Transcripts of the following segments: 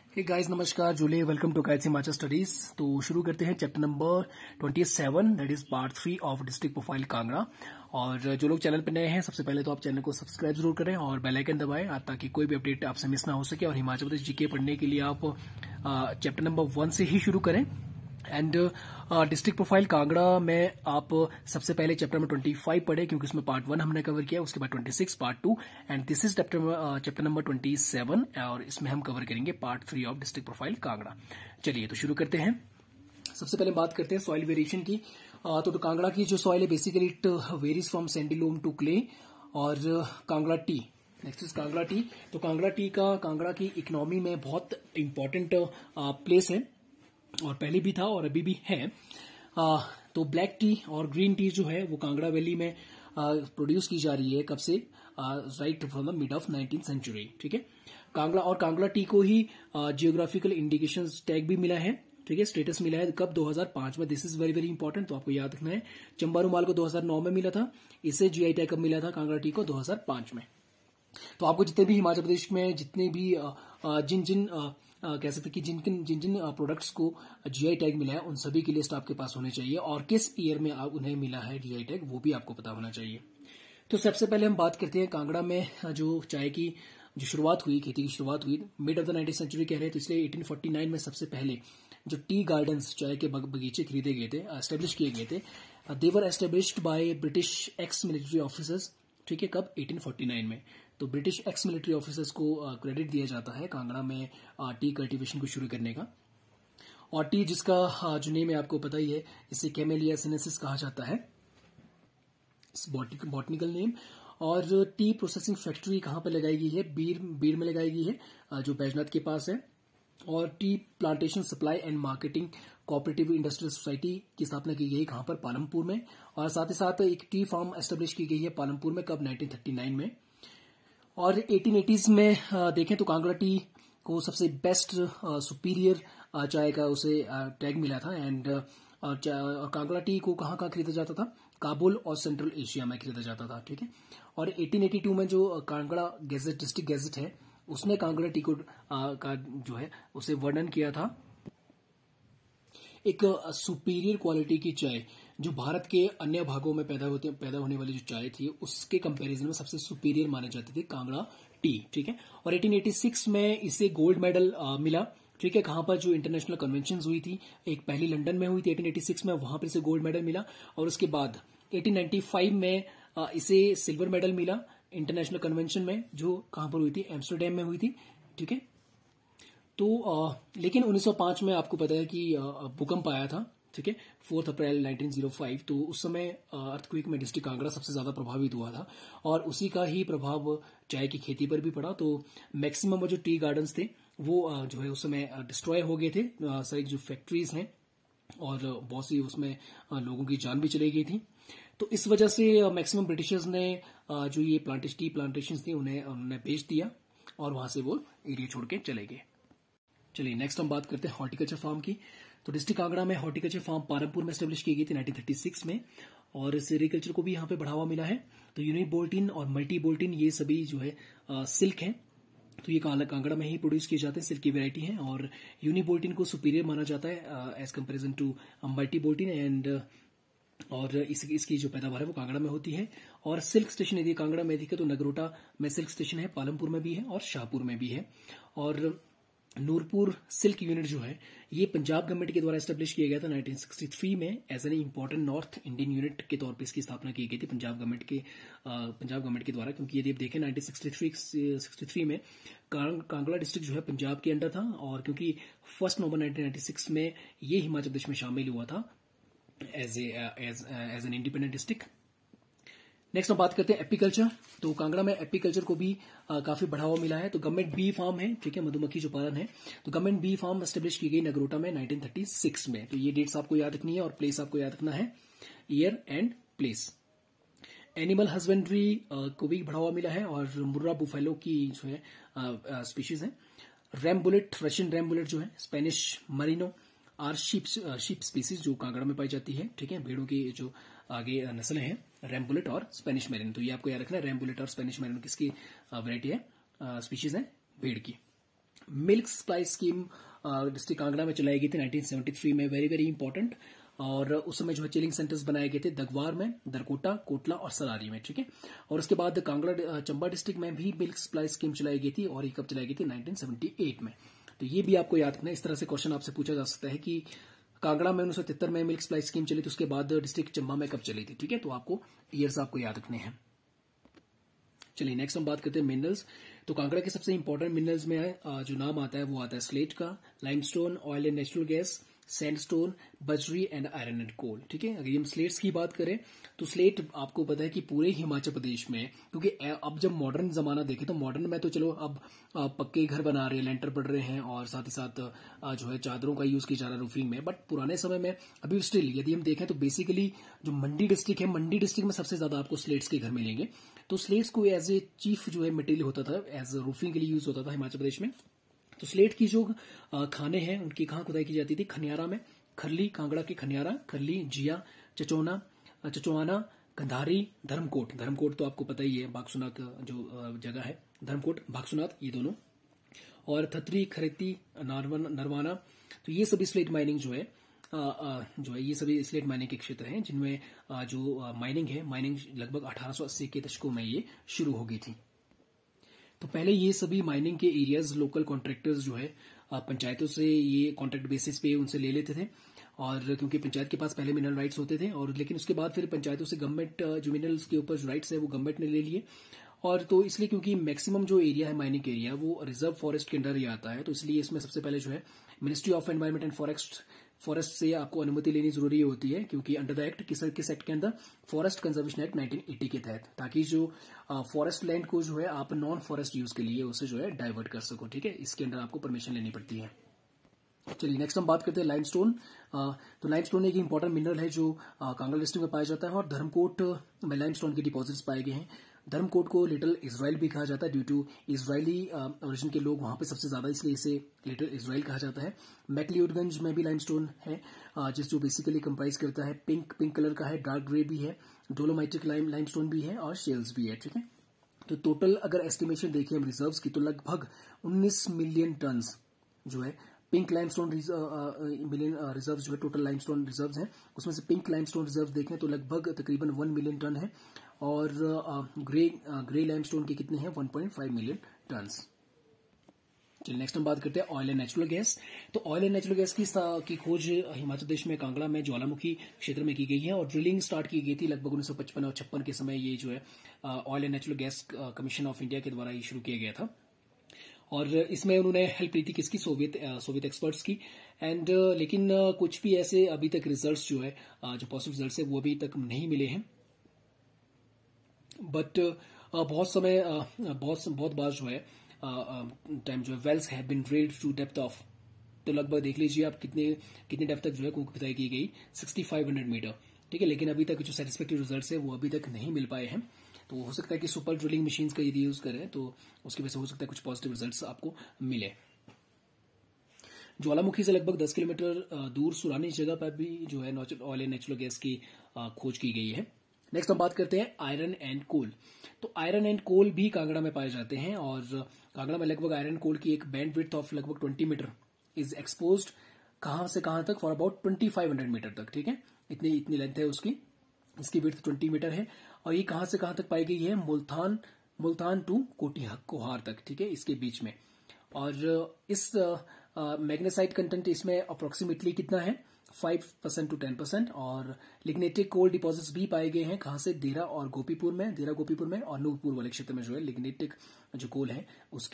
हे guys, नमस्कार, जुले welcome to guides Himachal studies. तो शुरू करते हैं chapter number 27, that is part 3 of district profile Kangra. और जो लोग चैनल पर नए हैं, सबसे पहले तो आप चैनल को सब्सक्राइब जरूर करें और बेल आइकन दबाएं ताकि कोई भी अपडेट आपसे मिस ना हो सके। और हिमाचल प्रदेश जीके पढ़ने के लिए आप चैप्टर नंबर 1 से ही शुरू करें। एंड डिस्ट्रिक्ट प्रोफाइल कांगड़ा में आप सबसे पहले चैप्टर नंबर 25 पढ़े, क्योंकि उसमें पार्ट 1 हमने कवर किया, उसके बाद 26 part 2 and this is chapter number 27 और इसमें हम कवर करेंगे part 3 of district profile Kangra. चलिए तो शुरू करते हैं। सबसे पहले बात करते हैं सॉइल वेरिएशन की। तो कांगड़ा की जो सॉइल है basically it varies from sandy loam to clay और Kangra tea. Next is Kangra tea. तो कांगड़ा टी का कांगड़ा की इकोनॉमी में बहुत इंपॉर्टेंट प्लेस है और पहले भी था और अभी भी है। तो ब्लैक टी और ग्रीन टी जो है वो कांगड़ा वैली में प्रोड्यूस की जा रही है। कब से? Right from the mid of 19th century. ठीक है। कांगड़ा टी को ही जियोग्राफिकल इंडिकेशन टैग भी मिला है। ठीक है, स्टेटस मिला है कब? 2005 में। This is very very important, तो आपको याद रखना है। चंबा रुमाल को 2009 में मिला था, इसे जीआई टैग कब मिला था? कांगड़ा टी को 2005 में। तो आपको जितने भी हिमाचल प्रदेश में जितने भी कह सकते कि जिन जिन प्रोडक्ट्स को जीआई टैग मिला है उन सभी की लिस्ट आपके पास होनी चाहिए और किस ईयर में उन्हें मिला है जीआई टैग वो भी आपको पता होना चाहिए। तो सबसे पहले हम बात करते हैं कांगड़ा में जो चाय की जो शुरुआत हुई, खेती की शुरुआत हुई mid of the 19th century कह रहे हैं, तो इसलिए 1849 में सबसे पहले जो टी गार्डन्स, चाय के बगीचे खरीदे गए थे, एस्टेब्लिश किए गए थे। They were established by British ex military officers. ठीक है, कब? 1849 में। तो ब्रिटिश एक्स मिलिट्री ऑफिसर्स को क्रेडिट दिया जाता है कांगड़ा में टी कल्टीवेशन को शुरू करने का। और टी जिसका जो नेम है आपको पता ही है, इसे कैमेलिया सिनेंसिस कहा जाता है, बॉटनिकल नेम। और टी प्रोसेसिंग फैक्ट्री कहां पर लगाई गई है? बीर में लगाई गई है, जो बैजनाथ के पास है। और tea plantation supply and marketing cooperative industrial society की स्थापना की गई कहां पर? पालमपुर में। और साथ ही साथ एक टी फार्म एस्टेब्लिश की गई है पालमपुर में, कब? 1939 में। और 1880s में देखें तो कांगड़ा टी को सबसे बेस्ट सुपीरियर चाय का उसे टैग मिला था। एंड कांगड़ा टी को कहाँ खरीदा जाता था? काबुल और सेंट्रल एशिया में खरीदा जाता था। ठीक है। और 1882 में जो कांगड़ा गैजेट, डिस्ट्रिक्ट गैजेट है, उसने कांगड़ा टी को का जो है उसे वर्णन किया था एक सुपीरियर क्वालिटी की चाय, जो भारत के अन्य भागों में पैदा होने वाली जो चाय थी उसके कंपैरिजन में सबसे सुपीरियर मानी जाती थी कांगड़ा टी। ठीक है। और 1886 में इसे गोल्ड मेडल मिला। ठीक है, कहां पर? जो इंटरनेशनल कन्वेंशन हुई थी, एक पहली लंदन में हुई थी 1886 में, वहां पर इसे गोल्ड मेडल मिला। और उसके बाद 1895 में इसे सिल्वर मेडल मिला इंटरनेशनल कन्वेंशन में, जो कहां पर हुई थी? एम्स्टरडेम में हुई थी। ठीक है। तो लेकिन 1905 में आपको पता है कि भूकंप आया था। ठीक है, 4 अप्रैल 1905। तो उस समय अर्थक्वेक में डिस्ट्रिक्ट कांगड़ा सबसे ज्यादा प्रभावित हुआ था और उसी का ही प्रभाव चाय की खेती पर भी पड़ा। तो मैक्सिमम जो टी गार्डन्स थे वो जो है उस समय डिस्ट्रॉय हो गए थे, सारी जो फैक्ट्रीज हैं, और बहुत सी उसमें लोगों की जान भी चली गई थी। तो इस वजह से मैक्सिमम ब्रिटिशर्स ने जो ये टी प्लांटेशन थी उन्होंने बेच दिया और वहां से वो एरिया छोड़ के चले गए। चलिए नेक्स्ट हम बात करते हैं हॉर्टिकल्चर फार्म की। तो डिस्ट्रिक्ट कांगड़ा में हॉर्टिकल्चर फार्म पालमपुर में एस्टेब्लिश की गई थी 1936 में, और सेरिकल्चर को भी यहाँ पे बढ़ावा मिला है। तो यूनिबोल्टिन और मल्टी बोल्टिन ये सभी जो है सिल्क है, तो ये कांगड़ा में ही प्रोड्यूस किए जाते हैं, सिल्क की वैरायटी है। और यूनिबोल्टिन को सुपीरियर माना जाता है एज कंपेरिजन टू मल्टी बोल्टिन। एंड और इसकी जो पैदावार है वो कांगड़ा में होती है। और सिल्क स्टेशन यदि कांगड़ा में देखे तो नगरोटा में सिल्क स्टेशन है, पालमपुर में भी है और शाहपुर में भी है। और नूरपुर सिल्क यूनिट जो है ये पंजाब गवर्नमेंट के द्वारा एस्टेब्लिश किया गया था 1963 में as an important north Indian unit के तौर पे इसकी स्थापना की गई थी पंजाब गवर्नमेंट के द्वारा। क्योंकि यदि आप देखें 1963 में कांगड़ा डिस्ट्रिक्ट जो है पंजाब के अंडर था, और क्योंकि 1 नवंबर 1996 में ये हिमाचल प्रदेश में शामिल हुआ था as an independent district. Next हम बात करते हैं एपीकल्चर। तो कांगड़ा में एपीकल्चर को भी काफी बढ़ावा मिला है। तो गवर्नमेंट बी फार्म है, ठीक है, मधुमक्खी जो पालन है, तो गवर्नमेंट बी फार्म एस्टेब्लिश की गई नगरोटा में 1936 में। तो ये डेट्स आपको याद रखनी है और प्लेस आपको याद रखना है, year and place. Animal husbandry को भी बढ़ावा मिला है, और मुर्रा बुफेलो की जो है स्पीशीज है। Rambouillet, Russian Rambouillet जो है, Spanish merino or sheep species जो कांगड़ा में पाई जाती है। ठीक है, भेड़ों की जो आगे नस्लें हैं, रैम बुलेट और स्पेनिश मैरिनो। तो ये आपको याद रखना है, रैम बुलेट और स्पेनिश मैरिनो किसकी वैरायटी है, स्पीशीज है? भेड़ की। Milk supply scheme district Kangra में चलाई गई थी 1973 में, वेरी वेरी इंपॉर्टेंट। और उस समय जो है चिलिंग सेंटर्स बनाए गए थे दगवार में, दरकोटा, कोटला और सरारी में, ठीक है। और उसके बाद कांगड़ा चंबा डिस्ट्रिक्ट में भी मिल्क सप्लाई स्कीम चलाई गई थी, और ये कब चलाई गई थी 1978 में। तो ये भी आपको याद रखना है। इस तरह से क्वेश्चन आपसे पूछा जा सकता है कि कांगड़ा में 1973 में मिल्क सप्लाई स्कीम चली, तो उसके बाद डिस्ट्रिक्ट चंबा में कब चली थी, ठीक है। तो आपको ईयर्स आपको याद रखने हैं। चलिए नेक्स्ट हम बात करते हैं मिनरल्स। तो कांगड़ा के सबसे इंपॉर्टेंट मिनरल्स में जो नाम आता है वो आता है स्लेट का, limestone, oil and natural gas, sandstone, बजरी एंड आयरन एंड कोल, ठीक है। अगर हम स्लेट्स की बात करें तो स्लेट आपको पता है कि पूरे हिमाचल प्रदेश में, क्योंकि अब जब मॉडर्न जमाना देखें तो मॉडर्न में तो चलो अब पक्के घर बना रहे हैं, लेंटर पड़ रहे हैं, और साथ ही साथ जो है चादरों का यूज किया जा रहा है रूफिंग में, बट पुराने समय में अभी स्टिल यदि हम देखें तो बेसिकली जो मंडी डिस्ट्रिक्ट है, मंडी डिस्ट्रिक्ट में सबसे ज्यादा आपको स्लेट्स के घर मिलेंगे। तो स्लेट्स को एज ए चीफ जो है मटेरियल होता था, एज रूफिंग के लिए यूज होता था हिमाचल प्रदेश में। तो स्लेट की जो खाने हैं उनकी कहाँ खुदाई की जाती थी? खनियारा में, खरली, कांगड़ा के खनियारा, खरली, जिया, चचोआना, कंधारी, धर्मकोट। धर्मकोट तो आपको पता ही है, बागसुनाथ जो जगह है, धर्मकोट, बागसुनाथ, ये दोनों, और थतरी, खरेती, नरवाना। तो ये सभी स्लेट माइनिंग जो है ये सभी स्लेट माइनिंग के क्षेत्र हैं, जिनमें जो माइनिंग है, माइनिंग लगभग 1880 के दशकों में ये शुरू हो गई थी। तो पहले ये सभी माइनिंग के एरियाज लोकल कॉन्ट्रैक्टर्स जो है पंचायतों से ये कॉन्ट्रैक्ट बेसिस पे उनसे ले लेते थे, और क्योंकि पंचायत के पास पहले मिनरल राइट्स होते थे, और लेकिन उसके बाद फिर पंचायतों से गवर्नमेंट जो मिनरल्स के ऊपर जो राइट्स है वो गवर्नमेंट ने ले लिए। और तो इसलिए क्योंकि मैक्सिमम जो एरिया है माइनिंग एरिया वो रिजर्व फॉरेस्ट के अंडर ही आता है, तो इसलिए इसमें सबसे पहले जो है ministry of environment and forest से आपको अनुमति लेनी जरूरी होती है, क्योंकि अंडर द एक्ट किस एक्ट के अंदर? फॉरेस्ट कंजर्वेशन एक्ट 1980 के तहत, ताकि जो फॉरेस्ट लैंड को जो है आप नॉन फॉरेस्ट यूज के लिए उसे जो है डाइवर्ट कर सको, ठीक है। इसके अंदर आपको परमिशन लेनी पड़ती है। चलिए नेक्स्ट हम बात करते हैं लाइमस्टोन। तो लाइमस्टोन एक इंपॉर्टेंट मिनरल है जो कांगड़ा डिस्ट्रिक्ट में पाया जाता है, और धर्मकोट में लाइमस्टोन के डिपॉजिट्स पाए गए हैं। धर्मकोट को लिटिल इजराइल भी कहा जाता है, ड्यू टू इजरायली ओरिजिन के लोग वहां पे सबसे ज्यादा, इसलिए इसे लिटिल इजराइल कहा जाता है। मैकलियोडगंज में भी लाइमस्टोन है, जो बेसिकली कंप्राइज करता है पिंक कलर का है, डार्क ग्रे भी है, डोलोमाइटिक लाइमस्टोन भी है, और शेल्स भी है, ठीक है। तो टोटल अगर एस्टिमेशन देखें हम रिजर्व्स की, तो लगभग 19 मिलियन टन जो है पिंक लाइमस्टोन मिलियन रिजर्व्स जो है टोटल लाइमस्टोन रिजर्व्स हैं, उसमें से पिंक लाइमस्टोन रिजर्व्स देखें तो लगभग तकरीबन 1 मिलियन टन है, और ग्रे लाइमस्टोन के कितने हैं? 1.5 मिलियन टन। चलिए नेक्स्ट हम बात करते हैं ऑयल एंड नेचुरल गैस। तो ऑयल एंड नेचुरल गैस की खोज हिमाचल प्रदेश में कांगड़ा में ज्वालामुखी क्षेत्र में की गई है, और ड्रिलिंग स्टार्ट की गई थी लगभग 1955 और 56 के समय। ये जो है oil and natural gas commission of India के द्वारा ये शुरू किया गया था, और इसमें उन्होंने हेल्प ली थी किसकी? सोवियत एक्सपर्ट्स की। एंड लेकिन कुछ भी ऐसे अभी तक रिजल्ट्स जो है जो पॉजिटिव रिजल्ट्स है वो अभी तक नहीं मिले हैं, बट बहुत बार जो है टाइम जो है wells have been drilled to depth of, तो लगभग देख लीजिए आप कितने डेप्थ तक जो है खुदाई की गई, 6500 मीटर, ठीक है। लेकिन अभी तक जो सेटिस्फैक्टरी रिजल्ट्स है वो अभी तक नहीं मिल पाए हैं, तो हो सकता है कि सुपर ड्रिलिंग मशीन्स का यदि यूज करें तो उसकी वजह से हो सकता है कुछ पॉजिटिव रिजल्ट्स आपको मिले। ज्वालामुखी से लगभग 10 किलोमीटर दूर सुरानी जगह पर भी जो है ऑयल एंड नेचुरल गैस की खोज की गई है। नेक्स्ट हम बात करते हैं आयरन एंड कोल। तो आयरन एंड कोल भी कांगड़ा में पाए जाते हैं, और कांगड़ा में लगभग आयरन कोल की एक बैंड विड्थ ऑफ लगभग 20 मीटर इज एक्सपोज्ड, कहां से कहां तक? फॉर अबाउट 2500 मीटर तक, ठीक है। इतनी लेंथ है उसकी, इसकी विड्थ 20 मीटर है, और ये कहां से कहां तक पाई गई है? मुल्तान टू कोहार तक, ठीक है, इसके बीच में। और इस मैग्नेसाइट कंटेंट इसमें अप्रोक्सीमेटली कितना है? 5% to 10%। और लिग्नेटिक कोल डिपॉजिट्स भी पाए गए हैं, कहां से? देरा गोपीपुर में और नूरपुर वाले क्षेत्र में जो है लिग्नेटिक जो कोल है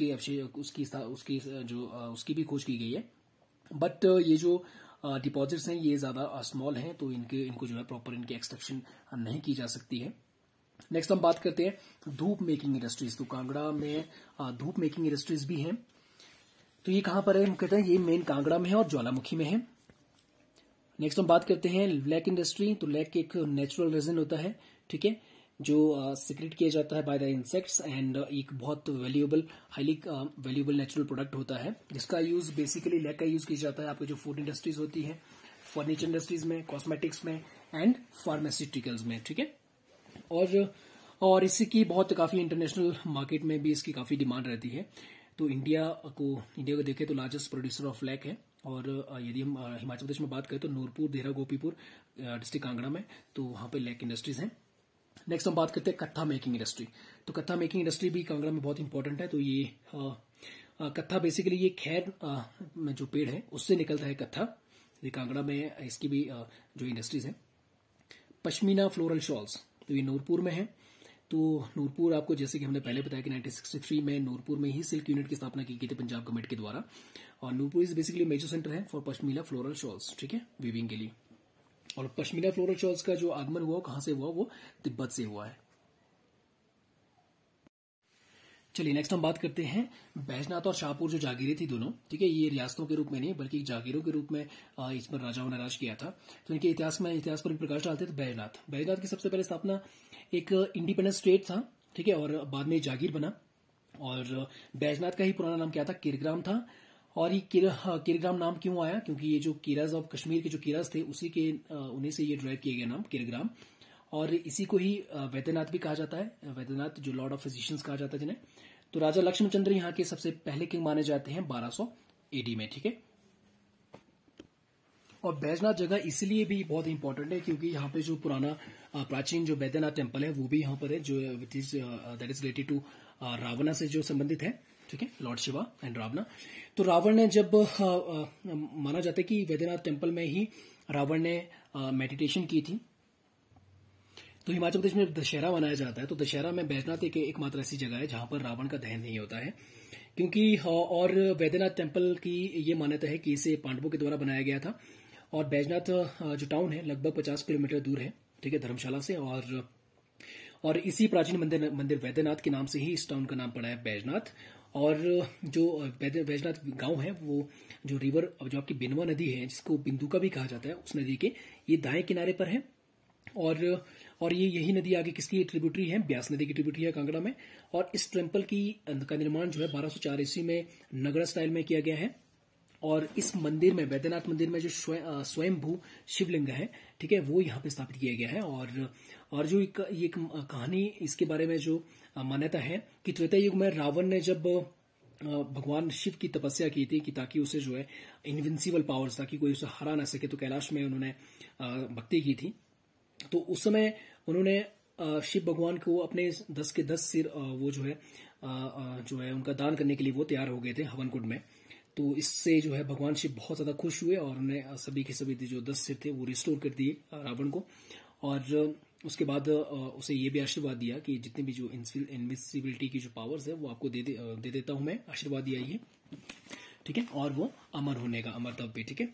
उसकी भी खोज की गई है। बट ये जो डिपॉजिट्स हैं ये ज्यादा स्मॉल हैं, तो इनको जो है प्रॉपर इनकी एक्सट्रैक्शन नहीं की जा सकती है। नेक्स्ट हम बात करते हैं धूप मेकिंग इंडस्ट्रीज। तो कांगड़ा में धूप मेकिंग इंडस्ट्रीज भी हैं, तो ये कहां पर है? हम कहते हैं ये मेन कांगड़ा में है और ज्वालामुखी में है। नेक्स्ट हम बात करते हैं लैक इंडस्ट्री। तो लैक एक नेचुरल रेजिन होता है, ठीक है, जो सिक्रेट किया जाता है बाय द इंसेक्ट्स, एंड एक बहुत हाईली वैल्यूएबल नेचुरल प्रोडक्ट होता है, जिसका यूज बेसिकली लैक का यूज किया जाता है आपके जो फूड इंडस्ट्रीज होती है, फर्नीचर इंडस्ट्रीज में, कॉस्मेटिक्स में एंड फार्मास्यूटिकल्स में, ठीक है। और इसकी काफी इंटरनेशनल मार्केट में भी इसकी काफी डिमांड रहती है। तो इंडिया को देखें तो लार्जेस्ट प्रोड्यूसर ऑफ फ्लैग है। और यदि हम हिमाचल प्रदेश में बात करें तो नूरपुर, देहरा, गोपीपुर डिस्ट्रिक्ट कांगड़ा में, तो वहां पे लैक इंडस्ट्रीज हैं। नेक्स्ट हम बात करते हैं कत्था मेकिंग इंडस्ट्री। तो कत्था मेकिंग इंडस्ट्री भी कांगड़ा में बहुत इंपॉर्टेंट है। तो ये कत्था बेसिकली ये खैर में जो पेड़ है उससे निकलता है कत्था। ये कांगड़ा में इसकी भी जो इंडस्ट्रीज है। पश्मीना फ्लोरल शॉल्स, तो ये नूरपुर में है। तो नूरपुर आपको जैसे कि हमने पहले बताया कि 1963 में नूरपुर में ही सिल्क यूनिट की स्थापना की गई थी पंजाब गवर्नमेंट के द्वारा। और Nurpur is basically major centre है फॉर पश्मीना फ्लोरल शॉल्स, ठीक है, वीविंग के लिए। और पश्मीना फ्लोरल शॉल्स का जो आगमन हुआ कहां से हुआ, वो तिब्बत से हुआ है। चलिए नेक्स्ट हम बात करते हैं बैजनाथ और शाहपुर जो जागीरें थी दोनों, ठीक है, ये रियासतों के रूप में नहीं बल्कि जागीरों के रूप में इस पर राजाओं ने राज किया था। तो इनके इतिहास पर भी प्रकाश डालते थे। बैजनाथ की सबसे पहले स्थापना एक इंडिपेंडेंट स्टेट था, ठीक है, और बाद में जागीर बना। और बैजनाथ का ही पुराना नाम क्या था, किरग्राम था। और ये किरग्राम नाम क्यों आया, क्योंकि ये जो किराज ऑफ कश्मीर के जो किराज थे उन्हीं से ये ड्राइव किया गया नाम किरग्राम। और इसी को ही वैद्यनाथ भी कहा जाता है, वैद्यनाथ जो लॉर्ड ऑफ फिजिशियंस कहा जाता है जिन्हें। तो राजा लक्ष्मण चंद्र यहाँ के सबसे पहले किंग माने जाते हैं 1200 AD में, ठीक है। और बैजनाथ जगह इसलिए भी बहुत इंपॉर्टेंट है क्योंकि यहाँ पे जो पुराना प्राचीन जो बैद्यनाथ टेम्पल है वो भी यहाँ पर है, जो that is related to Ravana से जो संबंधित है, ठीक है, लॉर्ड शिवा एंड रावणा। तो रावण ने जब माना जाता है कि वैद्यनाथ टेम्पल में ही रावण ने मेडिटेशन की थी। तो हिमाचल प्रदेश में दशहरा मनाया जाता है। तो दशहरा में बैजनाथ एकमात्र ऐसी जगह है जहां पर रावण का दहन नहीं होता है, क्योंकि और वैद्यनाथ टेम्पल की ये मान्यता है कि इसे पांडवों के द्वारा बनाया गया था। और बैजनाथ जो टाउन है लगभग 50 किलोमीटर दूर है, ठीक है, धर्मशाला से। और इसी प्राचीन मंदिर वैद्यनाथ के नाम से ही इस टाउन का नाम पड़ा है बैजनाथ। और जो बैजनाथ गांव है वो जो रिवर जो आपकी बिनवा नदी है जिसको बिंदुका भी कहा जाता है, उस नदी के ये दाएं किनारे पर है। और ये यही नदी आगे किसकी ट्रिब्यूटरी है, ब्यास नदी की ट्रिब्यूटरी है कांगड़ा में। और इस टेम्पल का निर्माण जो है 1204 ईस्वी में नगरा स्टाइल में किया गया है। और इस मंदिर में वैद्यनाथ मंदिर में जो स्वयंभू शिवलिंग है, ठीक है, वो यहाँ पे स्थापित किया गया है। और जो ये कहानी इसके बारे में जो मान्यता है कि त्रेता युग में रावण ने जब भगवान शिव की तपस्या की थी कि ताकि उसे जो है इनविंसिबल पावर्स, ताकि कोई उसे हरा ना सके, तो कैलाश में उन्होंने भक्ति की थी। तो उस समय उन्होंने शिव भगवान को अपने 10 के 10 सिर वो जो है उनका दान करने के लिए वो तैयार हो गए थे हवन कुंड में। तो इससे जो है भगवान शिव बहुत ज्यादा खुश हुए और उन्हें सभी के सभी जो 10 सिर थे वो रिस्टोर कर दिए रावण को। और उसके बाद उसे ये भी आशीर्वाद दिया कि जितनी भी जो इनविजिबिलिटी की जो पावर्स है वो आपको दे देता हूं मैं, आशीर्वाद दिया ये, ठीक है। और वो अमर होने का अमरतव भी, ठीक है।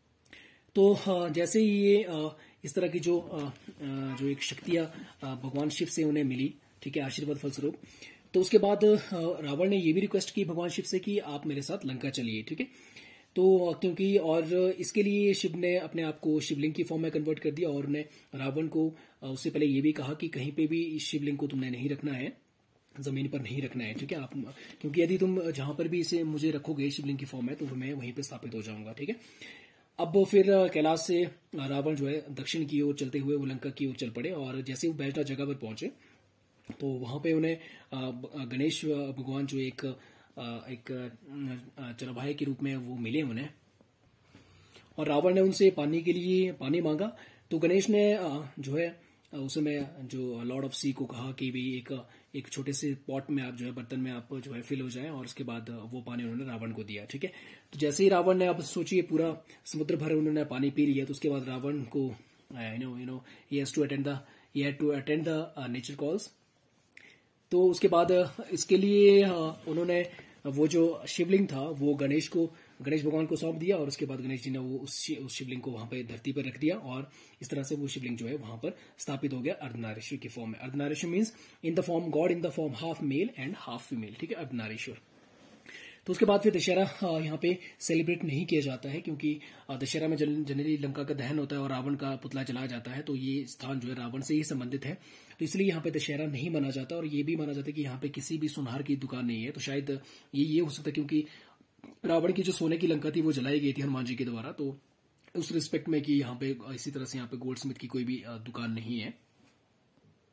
तो जैसे ही ये इस तरह की जो एक शक्तियां भगवान शिव से उन्हें मिली, ठीक है, आशीर्वाद फलस्वरूप, तो उसके बाद रावण ने ये भी रिक्वेस्ट की भगवान शिव से कि आप मेरे साथ लंका चलिए, ठीक है। तो क्योंकि और इसके लिए शिव ने अपने आप को शिवलिंग की फॉर्म में कन्वर्ट कर दिया और उन्हें रावण को उससे पहले ये भी कहा कि कहीं पे भी इस शिवलिंग को तुमने नहीं रखना है, जमीन पर नहीं रखना है, ठीक है, आप, क्योंकि यदि तुम जहां पर भी इसे मुझे रखोगे शिवलिंग की फॉर्म में तो मैं वहीं पे स्थापित हो जाऊंगा, ठीक है। अब फिर कैलाश से रावण जो है दक्षिण की ओर चलते हुए वो लंका की ओर चल पड़े। और जैसे वो बैजनाथ जगह पर पहुंचे तो वहां पे उन्हें गणेश भगवान जो एक चरवाहे के रूप में वो मिले उन्हें। और रावण ने उनसे पानी मांगा। तो गणेश ने जो है उस समय जो लॉर्ड ऑफ सी को कहा कि भाई एक छोटे से पॉट में आप जो है बर्तन में आप जो है फिल हो जाए, और उसके बाद वो पानी उन्होंने रावण को दिया, ठीक है। तो जैसे ही रावण ने, अब सोचिए पूरा समुद्र भर उन्होंने पानी पी लिया, तो उसके बाद रावण को he has to attend the nature calls. तो उसके बाद इसके लिए उन्होंने वो जो शिवलिंग था वो गणेश भगवान को सौंप दिया। और उसके बाद गणेश जी ने वो उस शिवलिंग को वहां पे धरती पर रख दिया और इस तरह से वो शिवलिंग जो है वहां पर स्थापित हो गया अर्धनारीश्वर की फॉर्म में। Ardhanarishvara means in the form god in the form half male and half female, ठीक है, अर्धनारीश्वर। तो उसके बाद फिर दशहरा यहाँ पे सेलिब्रेट नहीं किया जाता है क्योंकि दशहरा में जनरली लंका का दहन होता है और रावण का पुतला जलाया जाता है। तो ये स्थान जो है रावण से ही संबंधित है, तो इसलिए यहाँ पे दशहरा नहीं माना जाता। और ये भी माना जाता है कि यहाँ पे किसी भी सुनार की दुकान नहीं है। तो शायद ये हो सकता है क्योंकि रावण की जो सोने की लंका थी वो जलाई गई थी हनुमान जी के द्वारा, तो उस रिस्पेक्ट में कि यहाँ पे इसी तरह से यहाँ पे गोल्ड स्मिथ की कोई भी दुकान नहीं है।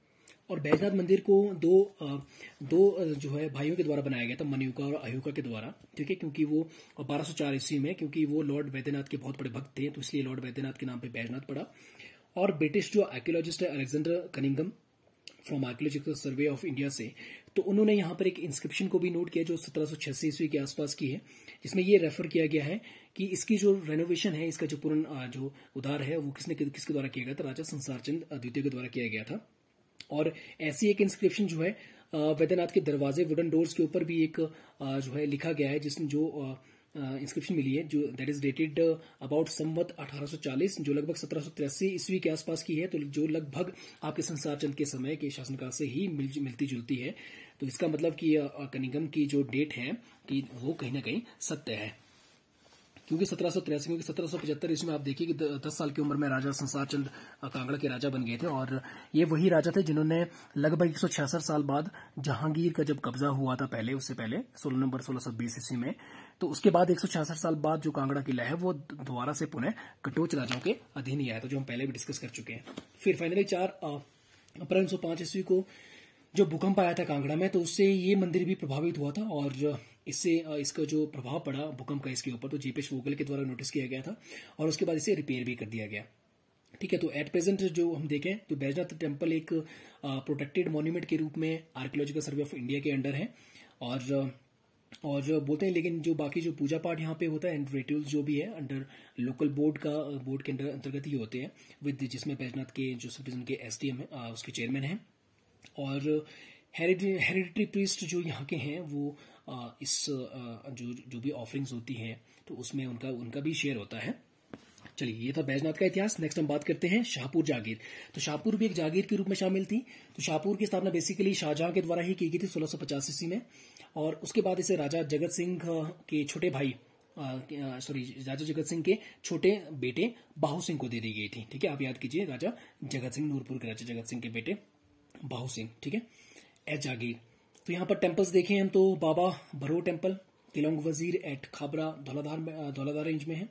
और बैजनाथ मंदिर को दो जो है भाइयों के द्वारा बनाया गया था, मनियुका और अयुका के द्वारा, ठीक है, क्योंकि वो 1204 ईस्वी में, क्योंकि वो लॉर्ड वैद्यनाथ के बहुत बड़े भक्त थे, तो इसलिए लॉर्ड वैद्यनाथ के नाम पे बैजनाथ पड़ा। और ब्रिटिश जो आर्कियोलॉजिस्ट है Alexander Cunningham from archaeological survey of India से, तो उन्होंने यहाँ पर एक इंस्क्रिप्शन को भी नोट किया जो 1786 ईस्वी के आसपास की है, जिसमें ये रेफर किया गया है कि इसकी जो रेनोवेशन है, इसका जो पूर्ण जो उद्धार है वो किसके द्वारा किया गया था, राजा संसार चंद द्वितीय के द्वारा किया गया था। और ऐसी एक इंस्क्रिप्शन जो है वैद्यनाथ के दरवाजे वुडन डोर्स के ऊपर भी एक जो है लिखा गया है, जिसमें जो इंस्क्रिप्शन मिली है जो that is dated about Samvat 1840, जो लगभग 1783 ईस्वी के आसपास की है, तो जो लगभग आपके संसार चंद के समय के शासनकाल से ही मिलती जुलती है। तो इसका मतलब कि कनिंगम की जो डेट है कि वो कहीं ना कहीं सत्य है, क्योंकि 1783 क्योंकि 1775 ईस्वी में आप देखिए कि 10 साल की उम्र में राजा संसार चंद कांगड़ा के राजा बन गए थे, और ये वही राजा थे जिन्होंने लगभग 166 साल बाद जहांगीर का जब कब्जा हुआ था उससे पहले 16 नवंबर 1620 ईस्वी में, तो उसके बाद 166 साल बाद जो कांगड़ा किला है वो दोबारा से पुनः कटोच राजाओं के अधीन ही आया था, जो हम पहले भी डिस्कस कर चुके हैं। फिर फाइनली 4 अप्रैल 1905 ईस्वी को जो भूकंप आया था कांगड़ा में, तो उससे ये मंदिर भी प्रभावित हुआ था, और इससे इसका जो प्रभाव पड़ा भूकंप का इसके ऊपर, तो जीपेश वोगल के द्वारा नोटिस किया गया था, और उसके बाद इसे रिपेयर भी कर दिया गया, ठीक है। तो एट प्रेजेंट जो हम देखें तो बैजनाथ टेम्पल एक प्रोटेक्टेड मॉन्यूमेंट के रूप में आर्कियोलॉजिकल सर्वे ऑफ इंडिया के अंडर है, और बोलते हैं, लेकिन जो बाकी जो पूजा पाठ यहाँ पे होता है एंड रिचुअल्स जो भी है अंडर लोकल बोर्ड के अंतर्गत ही होते हैं, विद जिसमें बैजनाथ के जो सब डिवीजन के SDM है उसके चेयरमैन हैं, और हेरिडिटरी प्रीस्ट जो यहाँ के हैं वो इस जो भी ऑफरिंग्स होती है तो उसमें उनका भी शेयर होता है। चलिए, ये था बैजनाथ का इतिहास। नेक्स्ट हम बात करते हैं शाहपुर जागीर। तो शाहपुर भी एक जागीर के रूप में शामिल थी। तो शाहपुर की स्थापना बेसिकली शाहजहां के द्वारा ही की गई थी 1650 ईस्वी में, और उसके बाद इसे राजा जगत सिंह के छोटे भाई राजा जगत सिंह के छोटे बेटे बाहू सिंह को दे दी गई थी, ठीक है। आप याद कीजिए, राजा जगत सिंह, नूरपुर के राजा जगत सिंह के बेटे बाहू सिंह, ठीक है। एच जागीर, तो यहाँ पर टेम्पल्स देखें हम तो बाबा भरो टेम्पल तिलोंग वजीर एट खाबरा धौलाधार रेंज में है।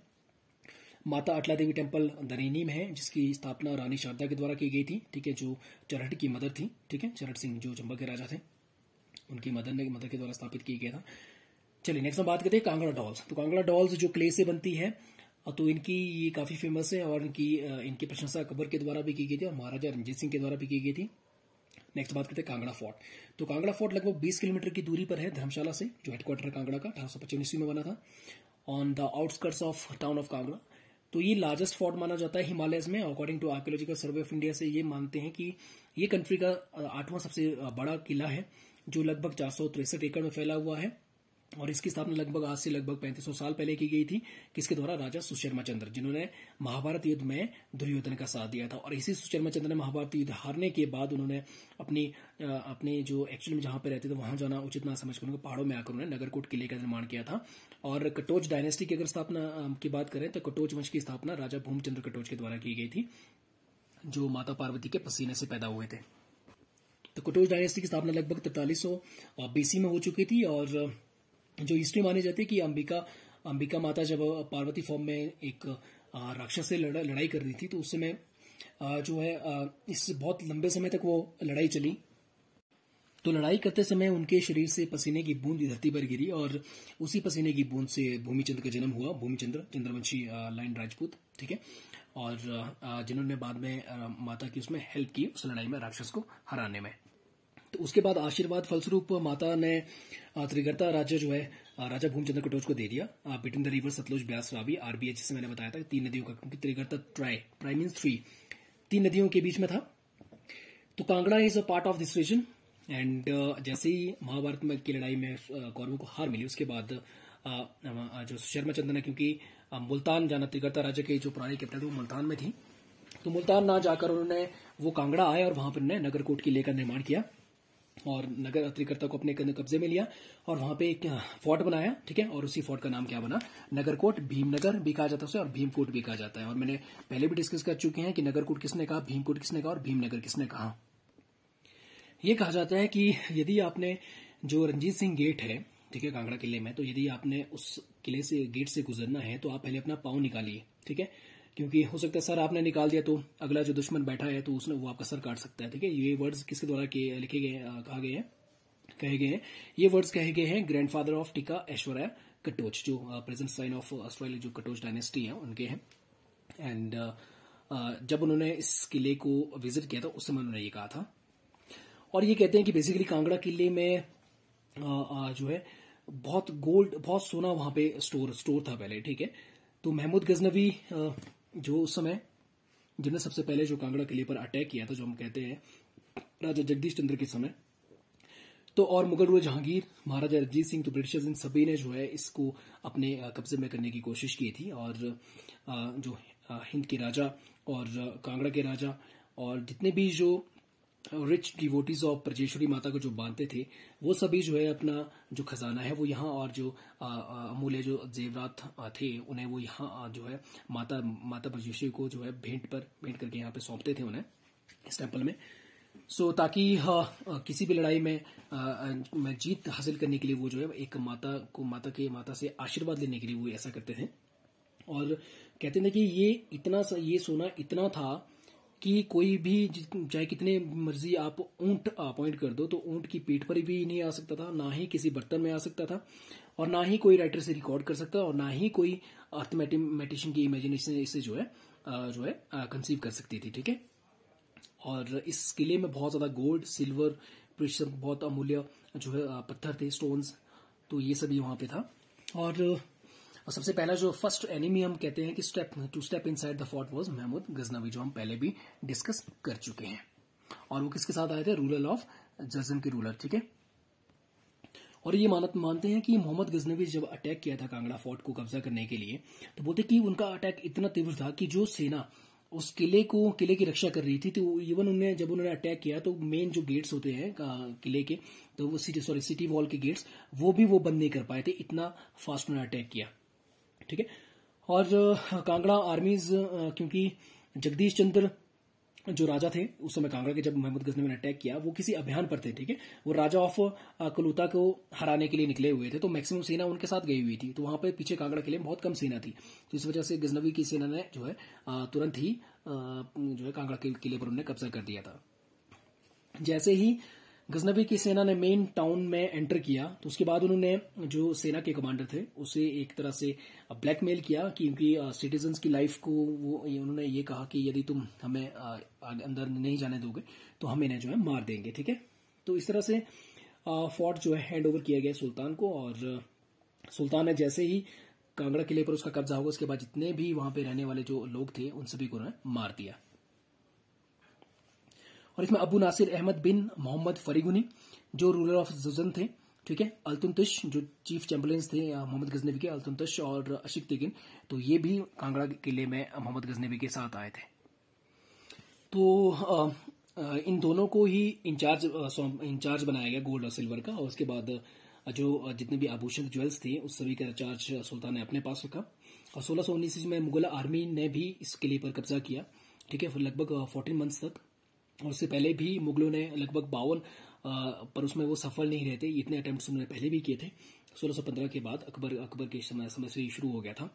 माता अटला देवी टेम्पल दरीनी में है, जिसकी स्थापना रानी शारदा के द्वारा की गई थी, ठीक है, जो चरहट की मदर थी, ठीक है। चरहट सिंह जो चंबा के राजा थे, उनकी मदर के द्वारा स्थापित किया गया था। चलिए, नेक्स्ट हम बात करते हैं कांगड़ा डॉल्स। तो कांगड़ा डॉल्स जो क्ले से बनती है, तो इनकी ये काफी फेमस है, और इनकी प्रशंसा अकबर के द्वारा भी की गई थी और महाराजा रंजीत सिंह के द्वारा भी की गई थी। नेक्स्ट बात करते हैं कांगड़ा फोर्ट। तो कांगड़ा फोर्ट लगभग 20 किलोमीटर की दूरी पर है धर्मशाला से, जो हेडक्वार्टर है कांगड़ा का, 1855 ईस्वी में बना था, on the outskirts of town of Kangra. तो ये लार्जेस्ट फोर्ट माना जाता है हिमालयस में। According to archaeological survey of India से ये मानते हैं कि ये कंट्री का 8वां सबसे बड़ा किला है, जो लगभग 463 एकड़ में फैला हुआ है, और इसकी स्थापना लगभग आज से लगभग 3500 साल पहले की गई थी। किसके द्वारा? राजा सुशर्मा चंद्र, जिन्होंने महाभारत युद्ध में दुर्योधन का साथ दिया था। और इसी सुशर्मा चंद्र ने महाभारत युद्ध हारने के बाद उन्होंने अपने जो एक्चुअल में जहां पे रहते थे वहां जाना उचित ना समझकर उन्होंने पहाड़ों में आकर उन्होंने नगरकोट किले का निर्माण किया था। और कटोच डायनेस्टी की अगर स्थापना की बात करें तो कटोच वंश की स्थापना राजा भूमचंद्र कटोच के द्वारा की गई थी, जो माता पार्वती के पसीने से पैदा हुए थे। तो कटोच डायनेस्टी की स्थापना लगभग 4300 BC में हो चुकी थी। और जो हिस्ट्री मानी जाती है कि अंबिका माता जब पार्वती फॉर्म में एक राक्षस से लड़ाई कर रही थी, तो उस समय जो है इस बहुत लंबे समय तक वो लड़ाई चली। तो लड़ाई करते समय उनके शरीर से पसीने की बूंद धरती पर गिरी, और उसी पसीने की बूंद से भूमिचंद्र का जन्म हुआ। भूमिचंद्र चंद्रवंशी लाइन राजपूत, ठीक है, और जिन्होंने बाद में माता की उसमें हेल्प की उस लड़ाई में राक्षस को हराने में। तो उसके बाद आशीर्वाद फलस्वरूप माता ने त्रिगर्ता राज्य जो है राजा भूमचंद्र कटोच को दे दिया, between the river Sutlej, Beas, Ravi, RBH, जिससे मैंने बताया था 3 नदियों का, क्योंकि त्रिगर्ता ट्राई मीन्स 3 नदियों के बीच में था। तो Kangra is a part of this region. And जैसे ही महाभारत में की लड़ाई में कौरवों को हार मिली, उसके बाद जो शर्मा चंद्र ने, क्योंकि मुल्तान जाना, त्रिगर्ता राज्य के जो पुरानी कैपिटल थी वो मुल्तान में थी, तो मुल्तान ना जाकर उन्होंने वो कांगड़ा आए और वहां पर उन्होंने नगरकोट किले का निर्माण किया और नगर त्रिगर्ता को अपने कब्जे में लिया और वहां पे एक फोर्ट बनाया, ठीक है। और उसी फोर्ट का नाम क्या बना? नगरकोट। भीमनगर भी कहा जाता है उसे और भीमकोट भी कहा जाता है। और मैंने पहले भी डिस्कस कर चुके हैं कि नगरकोट किसने कहा, भीमकोट किसने कहा और भीमनगर किसने कहा। यह कहा जाता है कि यदि आपने जो रंजीत सिंह गेट है, ठीक है, कांगड़ा किले में, तो यदि आपने उस किले से गेट से गुजरना है तो आप पहले अपना पाँव निकालिए, ठीक है, क्योंकि हो सकता है सर आपने निकाल दिया तो अगला जो दुश्मन बैठा है तो उसने वो आपका सर काट सकता है। ठीक है, ये वर्ड्स किसके द्वारा लिखे गए कहा गए हैं कहे गए हैं, ये वर्ड्स कहे गए हैं ग्रैंडफादर ऑफ टीका ऐश्वर्या कटोच, जो प्रेजेंट साइन ऑफ ऑस्ट्रेलिया जो कटोच डायनेस्टी है उनके हैं। एंड जब उन्होंने इस किले को विजिट किया था उस समय उन्होंने ये कहा था। और ये कहते हैं कि बेसिकली कांगड़ा किले में जो है बहुत गोल्ड, बहुत सोना वहां पे स्टोर था पहले। ठीक है, तो महमूद गजनवी जो उस समय जिन्होंने सबसे पहले जो कांगड़ा किले पर अटैक किया था, जो हम कहते हैं राजा जगदीश चंद्र के समय, तो और मुगल रूलर जहांगीर, महाराजा रंजीत सिंह, तो ब्रिटिशर्स इन सभी ने जो है इसको अपने कब्जे में करने की कोशिश की थी। और जो हिंद के राजा और कांगड़ा के राजा और जितने भी जो रिच डिवोटीज ऑफ ब्रजेश्वरी माता को जो बांधते थे, वो सभी जो है अपना जो खजाना है वो यहाँ, और जो अमूल्य जो जेवरात थे उन्हें वो यहाँ जो है माता ब्रजेश्वरी को जो है भेंट करके यहाँ पे सौंपते थे उन्हें इस टेम्पल में। सो ताकि किसी भी लड़ाई में जीत हासिल करने के लिए वो जो है एक माता से आशीर्वाद लेने के लिए वो ऐसा करते थे। और कहते थे कि ये सोना इतना था कि कोई भी चाहे कितने मर्जी आप ऊंट अपॉइंट कर दो तो ऊंट की पीठ पर भी नहीं आ सकता था, ना ही किसी बर्तन में आ सकता था, और ना ही कोई राइटर से रिकॉर्ड कर सकता, और ना ही कोई अर्थमेटिशियन की इमेजिनेशन इसे जो है कंसीव कर सकती थी। ठीक है, और इस किले में बहुत ज्यादा गोल्ड, सिल्वर, प्रेशर, बहुत अमूल्य जो है पत्थर थे, स्टोन्स, तो ये सभी वहां पे था। और सबसे पहला जो फर्स्ट एनिमी हम कहते हैं कि step inside the fort was Mahmud Ghaznavi, जो हम पहले भी डिस्कस कर चुके हैं। और वो किसके साथ आए थे? रूरल ऑफ जजन के रूलर। ठीक है, और ये मानते हैं कि मोहम्मद गजनवी जब अटैक किया था कांगड़ा फोर्ट को कब्जा करने के लिए, तो बोलते कि उनका अटैक इतना तीव्र था कि जो सेना उस किले की रक्षा कर रही थी, तो इवन जब उन्होंने अटैक किया तो मेन जो गेट्स होते हैं किले के, तो वो सिटी वॉल के गेट्स वो बंद नहीं कर पाए थे, इतना फास्ट उन्होंने अटैक किया। ठीक है, और कांगड़ा आर्मीज, क्योंकि जगदीश चंद्र जो राजा थे उस समय कांगड़ा के, जब महमूद गजनवी ने अटैक किया, वो किसी अभियान पर थे। ठीक है, वो राजा ऑफ कलूता को हराने के लिए निकले हुए थे, तो मैक्सिमम सेना उनके साथ गई हुई थी, तो वहां पे पीछे कांगड़ा किले में बहुत कम सेना थी, तो इस वजह से गजनवी की सेना ने जो है तुरंत ही जो है कांगड़ा किले पर उन्होंने कब्जा कर दिया था। जैसे ही गजनवी की सेना ने मेन टाउन में एंटर किया, तो उसके बाद उन्होंने जो सेना के कमांडर थे उसे एक तरह से ब्लैकमेल किया, क्योंकि सिटीजन्स की लाइफ को उन्होंने ये कहा कि यदि तुम हमें अंदर नहीं जाने दोगे तो हम इन्हें जो है मार देंगे। ठीक है, तो इस तरह से फोर्ट जो है हैंड ओवर किया गया सुल्तान को, और सुल्तान ने जैसे ही कांगड़ा किले पर उसका कब्जा होगा, उसके बाद जितने भी वहां पे रहने वाले जो लोग थे उन सभी को उन्होंने मार दिया। और इसमें अबू नासिर अहमद बिन मोहम्मद फरीगुनी जो रूलर ऑफ जुजन थे, ठीक है, अल्तुतमिश जो चीफ चैंबरलेंस थे मोहम्मद गजनवी के, अल्तुतमिश और अशिक तिगिन, तो ये भी कांगड़ा किले में मोहम्मद गजनवी के साथ आए थे। तो इन दोनों को ही इंचार्ज बनाया गया गोल्ड और सिल्वर का, और उसके बाद जो जितने भी आभूषण ज्वेल्स थे उस सभी का चार्ज सुल्तान ने अपने पास रखा। और 1619 ईस्वी में मुगल आर्मी ने भी इस किले पर कब्जा किया। ठीक है, फिर लगभग 14 मंथ्स तक, और उससे पहले भी मुगलों ने लगभग 52 पर उसमें वो सफल नहीं रहते, इतने अटेम्प्ट्स उन्होंने पहले भी किए थे। 1615 के बाद अकबर के समय से शुरू हो गया था,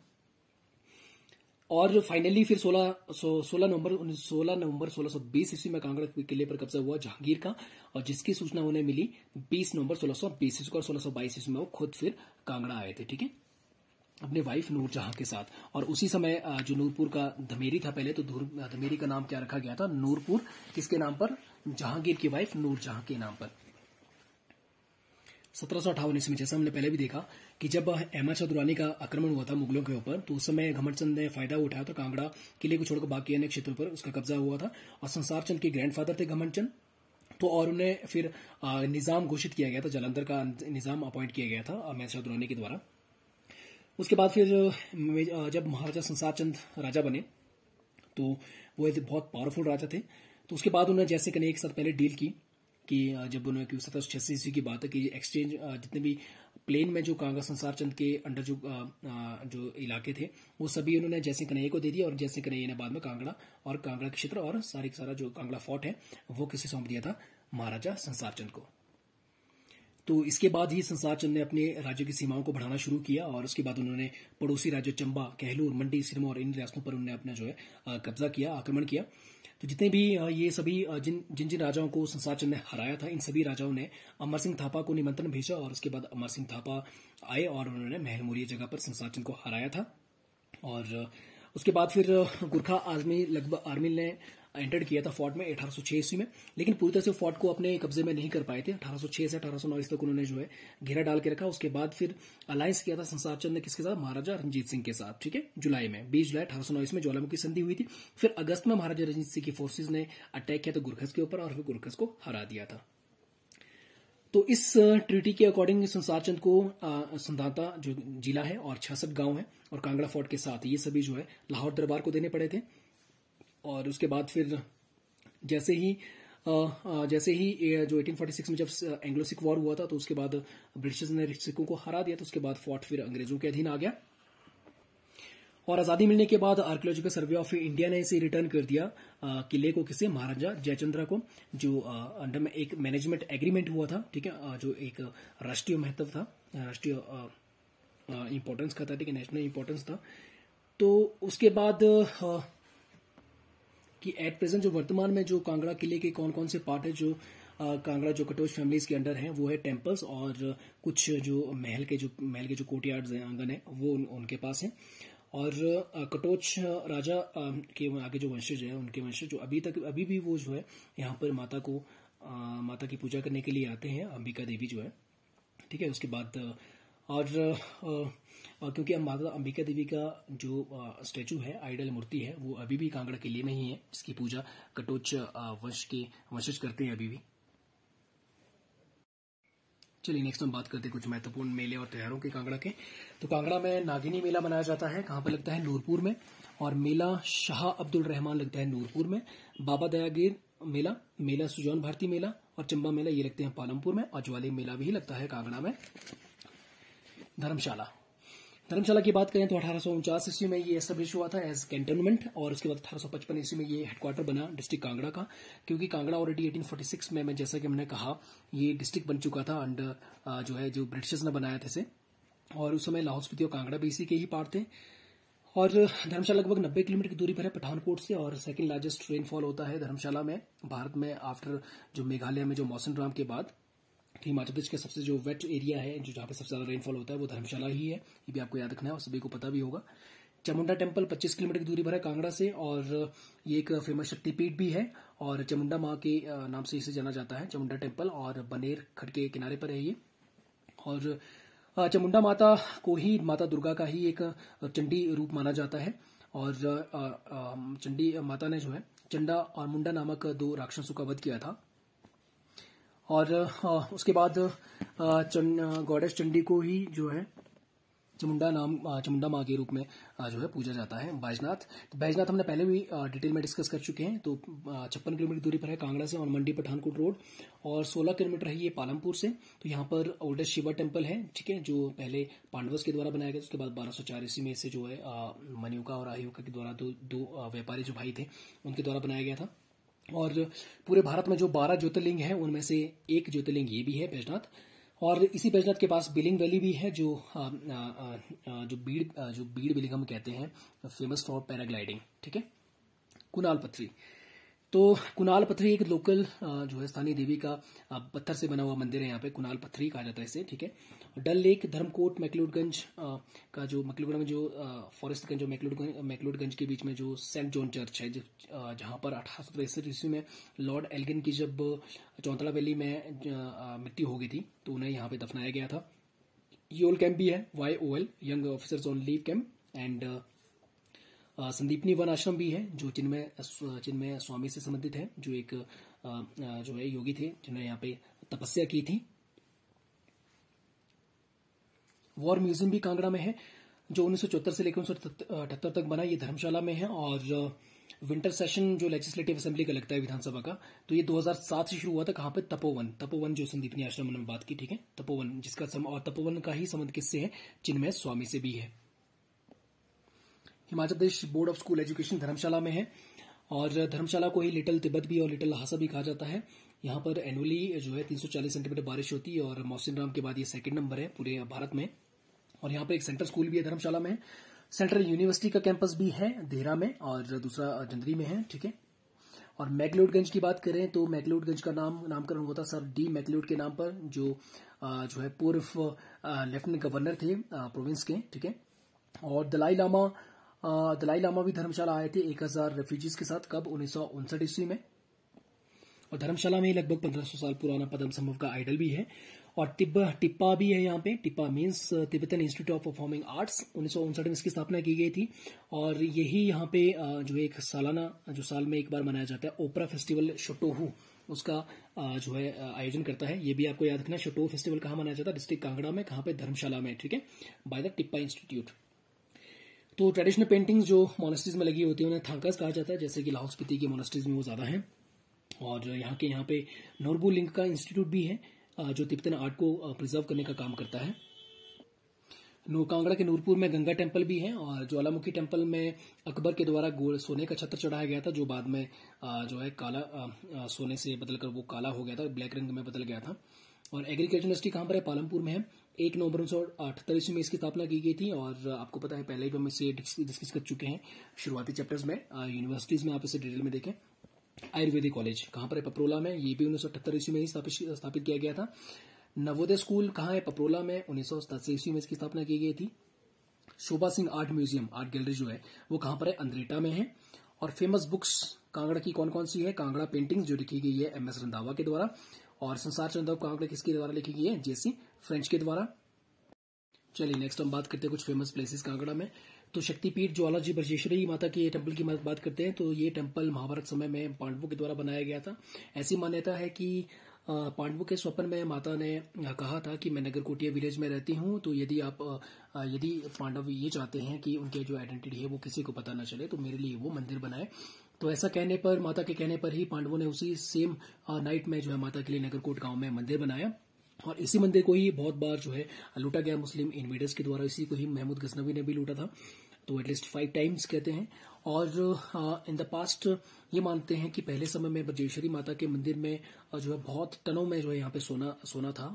और फाइनली फिर 16 नवंबर 1620 ईस्वी में कांगड़ा किले पर कब्जा हुआ जहांगीर का, और जिसकी सूचना उन्हें मिली 20 नवंबर 1620 ईस्वी को, और 1622 ईस्वी में वो खुद फिर कांगड़ा आए थे। ठीक है, अपने वाइफ नूरजहां के साथ। और उसी समय जो नूरपुर का धमेरी था पहले, तो धमेरी का नाम क्या रखा गया था? नूरपुर। किसके नाम पर? जहांगीर की वाइफ नूरजहां के नाम पर। 1758 ईस्वी में, जैसा हमने पहले भी देखा कि जब अहमद शाह दुरानी का आक्रमण हुआ था मुगलों के ऊपर, तो उस समय घमंड चंद ने फायदा उठाया, तो कांगड़ा किले को छोड़कर बाकी अन्य क्षेत्रों पर उसका कब्जा हुआ था। और संसार चंद के ग्रैंडफादर थे घमंड चंद, तो और उन्हें फिर निजाम घोषित किया गया था, जालंधर का निजाम अपॉइंट किया गया था अहमद शाह दुरानी के द्वारा। उसके बाद फिर जब महाराजा संसार चंद राजा बने, तो वो एक बहुत पावरफुल राजा थे। तो उसके बाद उन्होंने जैसे कने एक साथ पहले डील की कि जब उन्होंने 1786 ईस्वी की बात है कि एक्सचेंज जितने भी प्लेन में जो कांगड़ा संसार चंद के अंडर जो इलाके थे वो सभी उन्होंने जैसे कन्हैया को दे दिया, और जैसे कन्हैया ने बाद में कांगड़ा के क्षेत्र और सारा जो कांगड़ा फोर्ट है वो किसे सौंप दिया था? महाराजा संसार चंद को। तो इसके बाद ही संसार चंद ने अपने राज्य की सीमाओं को बढ़ाना शुरू किया और उसके बाद उन्होंने पड़ोसी राज्य चंबा, कहलूर, मंडी, सिरमौर और इन रियासतों पर उन्होंने अपना जो है कब्जा किया, आक्रमण किया। तो जितने भी ये सभी जिन जिन राजाओं को संसार चंद ने हराया था, इन सभी राजाओं ने अमर सिंह थापा को निमंत्रण भेजा और उसके बाद अमर सिंह थापा आए और उन्होंने महलमोरी जगह पर संसार चंद को हराया था। और उसके बाद फिर गुरखा आर्मी ने एंटर किया था फोर्ट में 1806 ईस्वी में, लेकिन पूरी तरह से फोर्ट को अपने कब्जे में नहीं कर पाए थे। 1806 से 1809 तक उन्होंने जो है घेरा डाल के रखा। उसके बाद फिर अलायंस किया था संसार चंद ने किसके साथ? महाराजा रणजीत सिंह के साथ, ठीक है, जुलाई में 20 जुलाई 1809 में ज्वालामुखी संधि हुई थी। फिर अगस्त में महाराजा रणजीत सिंह की फोर्सेज ने अटैक किया था गुरखस के ऊपर और फिर गुरखस को हरा दिया था। तो इस ट्रीटी के अकॉर्डिंग संसार चंद को संधाता जो जिला है और 66 गांव है और कांगड़ा फोर्ट के साथ ये सभी जो है लाहौर दरबार को देने पड़े थे। और उसके बाद फिर जैसे ही जो 1846 में जब एंग्लो सिख वॉर हुआ था तो उसके बाद ब्रिटिशर्स ने सिखों को हरा दिया, तो उसके बाद फोर्ट फिर अंग्रेजों के अधीन आ गया। और आजादी मिलने के बाद आर्कियोलॉजिकल सर्वे ऑफ इंडिया ने इसे रिटर्न कर दिया किले को, किसे? महाराजा जयचंद्र को, जो अंडर में एक मैनेजमेंट एग्रीमेंट हुआ था, ठीक है, जो एक राष्ट्रीय महत्व था, राष्ट्रीय इंपॉर्टेंस का था, ठीक है, नेशनल इंपॉर्टेंस था। तो उसके बाद कि एट प्रेजेंट जो वर्तमान में जो कांगड़ा किले के कौन कौन से पार्ट है जो कांगड़ा जो कटोच फैमिलीज के अंडर हैं, वो है टेम्पल्स और कुछ जो महल के जो कोर्टयार्ड्स हैं, आंगन है, वो उनके पास है। और कटोच राजा के आगे जो वंशज है, उनके वंशज जो अभी भी वो जो है यहाँ पर माता की पूजा करने के लिए आते हैं, अंबिका देवी जो है, ठीक है। उसके बाद और क्योंकि माता अंबिका देवी का जो स्टैचू है, आइडल मूर्ति है, वो अभी भी कांगड़ा किले में ही है, जिसकी पूजा कटोच वंश के वंशज करते हैं अभी भी। चलिए नेक्स्ट हम बात करते हैं कुछ महत्वपूर्ण मेले और त्योहारों के कांगड़ा के। तो कांगड़ा में नागिनी मेला मनाया जाता है, कहाँ पर लगता है? नूरपुर में। और मेला शाह अब्दुल रहमान लगता है नूरपुर में। बाबा दयागिर मेला सुजान भारती मेला और चंबा मेला ये लगते हैं पालमपुर में। और ज्वाली मेला भी लगता है कांगड़ा में। धर्मशाला की बात करें तो 1849 ईस्वी में ये एस्टेब्लिश हुआ था एज कैंटोनमेंट और उसके बाद 1855 ईस्वी में ये हेडक्वार्टर बना डिस्ट्रिक्ट कांगड़ा का, क्योंकि कांगड़ा ऑलरेडी 1846 में जैसा कि मैंने कहा ये डिस्ट्रिक्ट बन चुका था अंडर जो है जो ब्रिटिशर्स ने बनाया थे इसे, और उस समय लाहौल स्पीति और कांगड़ा भी इसी के ही पार्ट थे। और धर्मशाला लगभग 90 किलोमीटर की दूरी पर है पठानकोट से और सेकंड लार्जेस्ट रेनफॉल होता है धर्मशाला में भारत में, आफ्टर जो मेघालय में जो मौसम के बाद। हिमाचल प्रदेश का सबसे जो वेट एरिया है, जो जहाँ पे सबसे ज्यादा रेनफॉल होता है, वो धर्मशाला ही है। ये भी आपको याद रखना है और सभी को पता भी होगा। चामुंडा टेम्पल 25 किलोमीटर की दूरी पर है कांगड़ा से और ये एक फेमस शक्तिपीठ भी है और चामुंडा माँ के नाम से इसे जाना जाता है, चामुंडा टेम्पल, और बनेर खड्ड के किनारे पर है ये। और चामुंडा माता को ही माता दुर्गा का ही एक चंडी रूप माना जाता है और चंडी माता ने जो है चंडा और मुंडा नामक 2 राक्षसों का वध किया था। और उसके बाद गॉडेस चंडी को ही जो है चामुंडा माँ के रूप में जो है पूजा जाता है। बैजनाथ हमने पहले भी डिटेल में डिस्कस कर चुके हैं। तो 56 किलोमीटर दूरी पर है कांगड़ा से और मंडी पठानकोट रोड, और 16 किलोमीटर है ये पालमपुर से। तो यहाँ पर ओल्डेस्ट शिवा टेम्पल है, ठीक है, जो पहले पांडवस के द्वारा बनाया गया। उसके बाद 1204 ईस्वी में इसे जो है मनियुका और आयुका के द्वारा दो व्यापारी जो भाई थे उनके द्वारा बनाया गया था। और पूरे भारत में जो 12 ज्योतिर्लिंग हैं उनमें से एक ज्योतिर्लिंग ये भी है बैजनाथ। और इसी बैजनाथ के पास बिलिंग वैली भी है जो बीड़ बिलिंग हम कहते हैं, फेमस फॉर पैराग्लाइडिंग, ठीक है। कुणाल पत्थरी, तो कुणाल पत्थरी एक लोकल जो है स्थानीय देवी का पत्थर से बना हुआ मंदिर है, यहाँ पे कुणाल पत्थरी कहा जाता है इसे, ठीक है। डल लेक, धर्मकोट, मैक्लोडगंज का जो मैक्लोडगंज में जो फॉरेस्टगंज जो मैक्लोडगंज के बीच में जो सेंट जॉन चर्च है, जहाँ पर 1863 ईस्वी में लॉर्ड एल्गिन की जब चौंतला वैली में मृत्यु हो गई थी तो उन्हें यहाँ पे दफनाया गया था। योल कैंप भी है, YOL, young officers on leave camp, and Sandipani Van Ashram भी है जो जिनमें स्वामी से संबंधित है, जो एक जो है योगी थे जिन्होंने यहाँ पे तपस्या की थी। वॉर म्यूजियम भी कांगड़ा में है जो 1974 से लेकर 1978 तक बना, ये धर्मशाला में है। और विंटर सेशन जो लेजिस्लेटिव असेंबली का लगता है विधानसभा का, तो ये 2007 से शुरू हुआ था। कहाँ पे? तपोवन जो संदीपनी आश्रम में बात की, ठीक है, तपोवन, जिसका और तपोवन का ही संबंध किससे है? चिन्मय स्वामी से भी है। Himachal Pradesh board of school education Dharamshala में है और धर्मशाला को ही लिटिल तिब्बत भी और लिटिल लहासा भी कहा जाता है। यहाँ पर एनुअली जो है 340 सेंटीमीटर बारिश होती है और मौसिन राम के बाद ये सेकंड नंबर है पूरे भारत में। और यहाँ पे एक सेंट्रल स्कूल भी है धर्मशाला में, सेंट्रल यूनिवर्सिटी का कैंपस भी है देहरा में और दूसरा जंदरी में है, ठीक है। और मैकलोडगंज की बात करें तो मैकलोडगंज का नामकरण हुआ था सर डी मैकलोड के नाम पर, जो है पूर्व लेफ्टिनेंट गवर्नर थे प्रोविंस के, ठीक है। और दलाई लामा भी धर्मशाला आए थे 1000 रेफ्यूजीज के साथ, कब 1959 ईस्वी में। और धर्मशाला में लगभग 1500 साल पुराना पद्मसंभव का आइडल भी है। और टिप्पा भी है यहाँ पे, TIPA means Tibetan Institute of Performing Arts, 1959 में इसकी स्थापना की गई थी। और यही यहाँ पे जो एक सालाना जो साल में एक बार मनाया जाता है ओपरा फेस्टिवल शोटोहू, उसका जो है आयोजन करता है। ये भी आपको याद रखना, शोटोहू फेस्टिवल कहाँ मनाया जाता है, डिस्ट्रिक्ट कांगड़ा में, कहाँ पे, धर्मशाला में, ठीक है, बाय द टिप्पा इंस्टीट्यूट। तो ट्रेडिशनल पेंटिंग्स जो मोनेस्ट्रीज में लगी होती है उन्हें थांकास कहा जाता है, जैसे कि लाहौल स्पीति की मोनेस्ट्रीज में वो ज्यादा है। और यहाँ पे नोरबू लिंक का इंस्टीट्यूट भी है जो तिब्बतन आर्ट को प्रिजर्व करने का काम करता है। कांगड़ा के नूरपुर में गंगा टेम्पल भी है और ज्वालामुखी टेम्पल में अकबर के द्वारा गोल्ड सोने का छत्र चढ़ाया गया था, जो बाद में जो है काला सोने से बदलकर वो काला हो गया था, ब्लैक रंग में बदल गया था। और एग्रीकल्चर यूनिवर्सिटी कहाँ पर है, पालमपुर में है। 1 नवंबर 1978 ईस्वी में इसकी स्थापना की गई थी। और आपको पता है पहले ही हम इसे डिस्कस कर चुके हैं शुरुआती चैप्टर्स में, यूनिवर्सिटीज में आप इसे डिटेल में देखें। आयुर्वेदिक कॉलेज कहाँ पर है, पपरोला में, ये भी 1978 ईस्वी में ही स्थापित किया गया था। नवोदय स्कूल कहाँ है, पपरोला में, 1987 ईस्वी में इसकी स्थापना की गई थी। Sobha Singh art museum, art gallery जो है वो कहाँ पर है, अंद्रेटा में है। और फेमस बुक्स कांगड़ा की कौन कौन सी है, कांगड़ा पेंटिंग्स जो लिखी गई है MS रंधावा के द्वारा। और संसार चंद्र कांगड़ा किसके द्वारा लिखी गई है, JC फ्रेंच के द्वारा। चलिए नेक्स्ट हम बात करते हैं कुछ फेमस प्लेसेस कांगड़ा में। तो शक्तिपीठ ज्वालाजी ब्रजेश्वरी माता के टेम्पल की बात करते हैं। तो ये टेम्पल महाभारत समय में पांडवों के द्वारा बनाया गया था। ऐसी मान्यता है कि पांडवों के स्वप्न में माता ने कहा था कि मैं नगरकोटिया विलेज में रहती हूँ, तो यदि पांडव ये चाहते हैं कि उनके जो आइडेंटिटी है वो किसी को पता न चले, तो मेरे लिए वो मंदिर बनाए। तो ऐसा कहने पर, माता के कहने पर ही पांडवों ने उसी सेम नाइट में जो है माता के लिए नगरकोट गांव में मंदिर बनाया। और इसी मंदिर को ही बहुत बार जो है लूटा गया मुस्लिम इन्वेडर्स के द्वारा। इसी को ही महमूद गजनवी ने भी लूटा था, तो एटलीस्ट 5 टाइम्स कहते हैं। और इन द पास्ट ये मानते हैं कि पहले समय में ब्रजेश्वरी माता के मंदिर में जो है बहुत टनों में जो है यहाँ पे सोना था।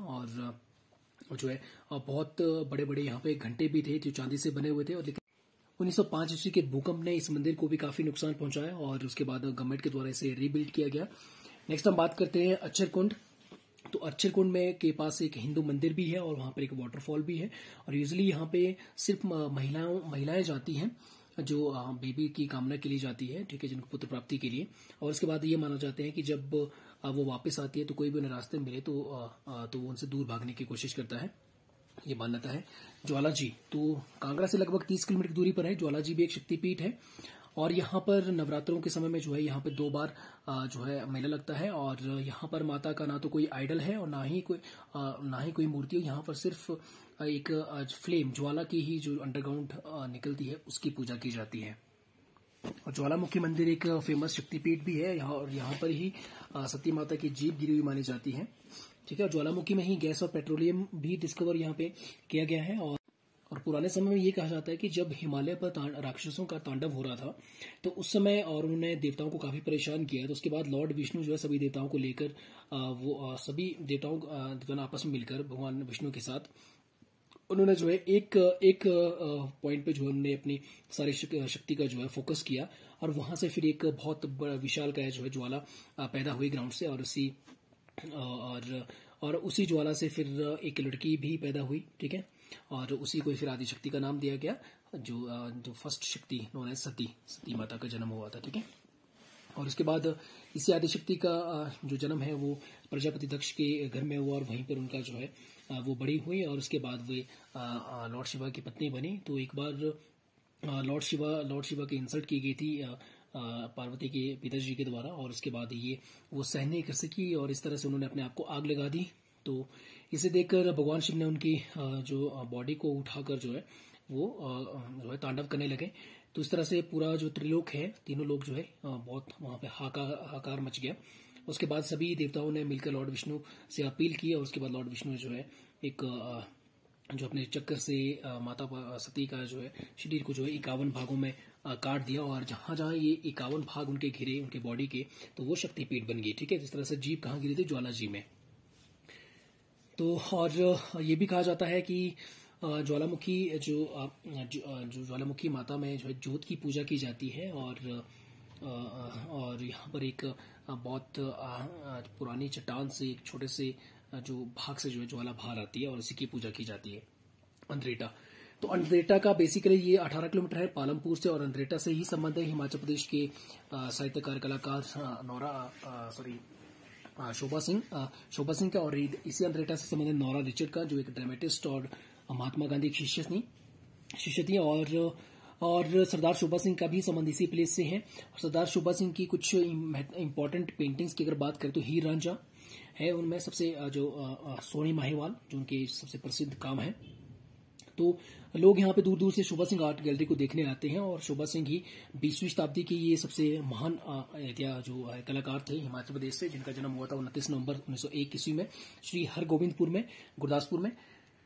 और जो है बहुत बड़े बड़े यहाँ पे घंटे भी थे जो चांदी से बने हुए थे। और लेकिन 1905 ईस्वी के भूकंप ने इस मंदिर को भी काफी नुकसान पहुंचाया और उसके बाद गवर्नमेंट के द्वारा इसे रीबिल्ड किया गया। नेक्स्ट हम बात करते हैं अक्षर कुंड। तो अक्षर कुंड में के पास एक हिंदू मंदिर भी है और वहां पर एक वाटरफॉल भी है। और यूजुअली यहाँ पे सिर्फ महिलाएं जाती हैं जो बेबी की कामना के लिए जाती है, ठीक है, जिनको पुत्र प्राप्ति के लिए। और उसके बाद ये माना जाता है कि जब वो वापस आती है तो कोई भी उन्हें रास्ते मिले तो वो उनसे दूर भागने की कोशिश करता है, ये मान्यता है। ज्वालाजी तो कांगड़ा से लगभग 30 किलोमीटर की दूरी पर है। ज्वालाजी भी एक शक्तिपीठ है और यहाँ पर नवरात्रों के समय में जो है यहाँ पर 2 बार जो है मेला लगता है। और यहाँ पर माता का ना तो कोई आइडल है और ना ही कोई मूर्ति है। यहाँ पर सिर्फ एक फ्लेम ज्वाला की ही जो अंडरग्राउंड निकलती है उसकी पूजा की जाती है। और ज्वालामुखी मंदिर एक फेमस शक्तिपीठ भी है और यहाँ पर ही सती माता की जीभ गिरी हुई मानी जाती है, ठीक है। और ज्वालामुखी में ही गैस और पेट्रोलियम भी डिस्कवर यहाँ पे किया गया है। और पुराने समय में ये कहा जाता है कि जब हिमालय पर राक्षसों का तांडव हो रहा था तो उस समय और उन्होंने देवताओं को काफी परेशान किया, तो उसके बाद लॉर्ड विष्णु जो है सभी देवताओं को लेकर वो सभी देवताओं आपस में मिलकर भगवान विष्णु के साथ उन्होंने जो है एक पॉइंट पे जो है उन्होंने अपनी सारी शक्ति का जो है फोकस किया और वहां से फिर एक बहुत बड़ा विशाल का जो है ज्वाला पैदा हुई ग्राउंड से। और उसी ज्वाला से फिर एक लड़की भी पैदा हुई, ठीक है। और उसी को फिर आदिशक्ति का नाम दिया गया, जो फर्स्ट शक्ति नोन एज सती माता का जन्म हुआ था, ठीक है। और उसके बाद इसी आदिशक्ति का जो जन्म है वो प्रजापति दक्ष के घर में हुआ और वहीं पर उनका जो है वो बड़ी हुई और उसके बाद वे लॉर्ड शिवा की पत्नी बनी। तो एक बार लॉर्ड शिवा की इंसल्ट की गई थी पार्वती के पिताजी के द्वारा और उसके बाद ये वो सहन नहीं कर सकी और इस तरह से उन्होंने अपने आप को आग लगा दी। तो इसे देखकर भगवान शिव ने उनकी जो बॉडी को उठाकर जो है वो जो है तांडव करने लगे। तो इस तरह से पूरा जो त्रिलोक है, तीनों लोग जो है बहुत वहां पे हाकार मच गया। उसके बाद सभी देवताओं ने मिलकर लॉर्ड विष्णु से अपील की और उसके बाद लॉर्ड विष्णु जो है एक जो अपने चक्कर से माता सती का जो है शरीर को जो है 51 भागों में काट दिया, और जहां जहां ये 51 भाग उनके घिरे उनके बॉडी के, तो वो शक्तिपीठ बन गई। ठीक है, जिस तरह से जीभ कहाँ गिरी थी, ज्वाला जी में। तो और ये भी कहा जाता है कि ज्वालामुखी जो ज्वालामुखी माता में जो है ज्योत की पूजा की जाती है, और यहाँ पर एक बहुत पुरानी चट्टान से एक छोटे से जो भाग से जो है ज्वाला बाहर आती है, और इसी की पूजा की जाती है। अंद्रेटा, तो अंद्रेटा का बेसिकली ये 18 किलोमीटर है पालमपुर से, और अंद्रेटा से ही संबंध है हिमाचल प्रदेश के साहित्यकार कलाकार शोभा सिंह का, और इसी अंद्रेटा से संबंधित नोरा रिचर्ड का, जो एक ड्रामेटिस्ट और महात्मा गांधी की शिष्य थी, और सरदार शोभा सिंह का भी संबंध इसी प्लेस से है। सरदार शोभा सिंह की कुछ इंपॉर्टेंट पेंटिंग्स की अगर बात करें तो हीर रांझा है उनमें सबसे, जो सोनी माहीवाल जो उनके सबसे प्रसिद्ध काम है। तो लोग यहाँ पे दूर दूर से शोभा सिंह आर्ट गैलरी को देखने आते हैं, और शोभा सिंह ही 20वीं शताब्दी के ये सबसे महान जो कलाकार थे हिमाचल प्रदेश से, जिनका जन्म हुआ था 29 नवंबर 1901 ईस्वी में श्री हरगोबिंदपुर में, गुरदासपुर में,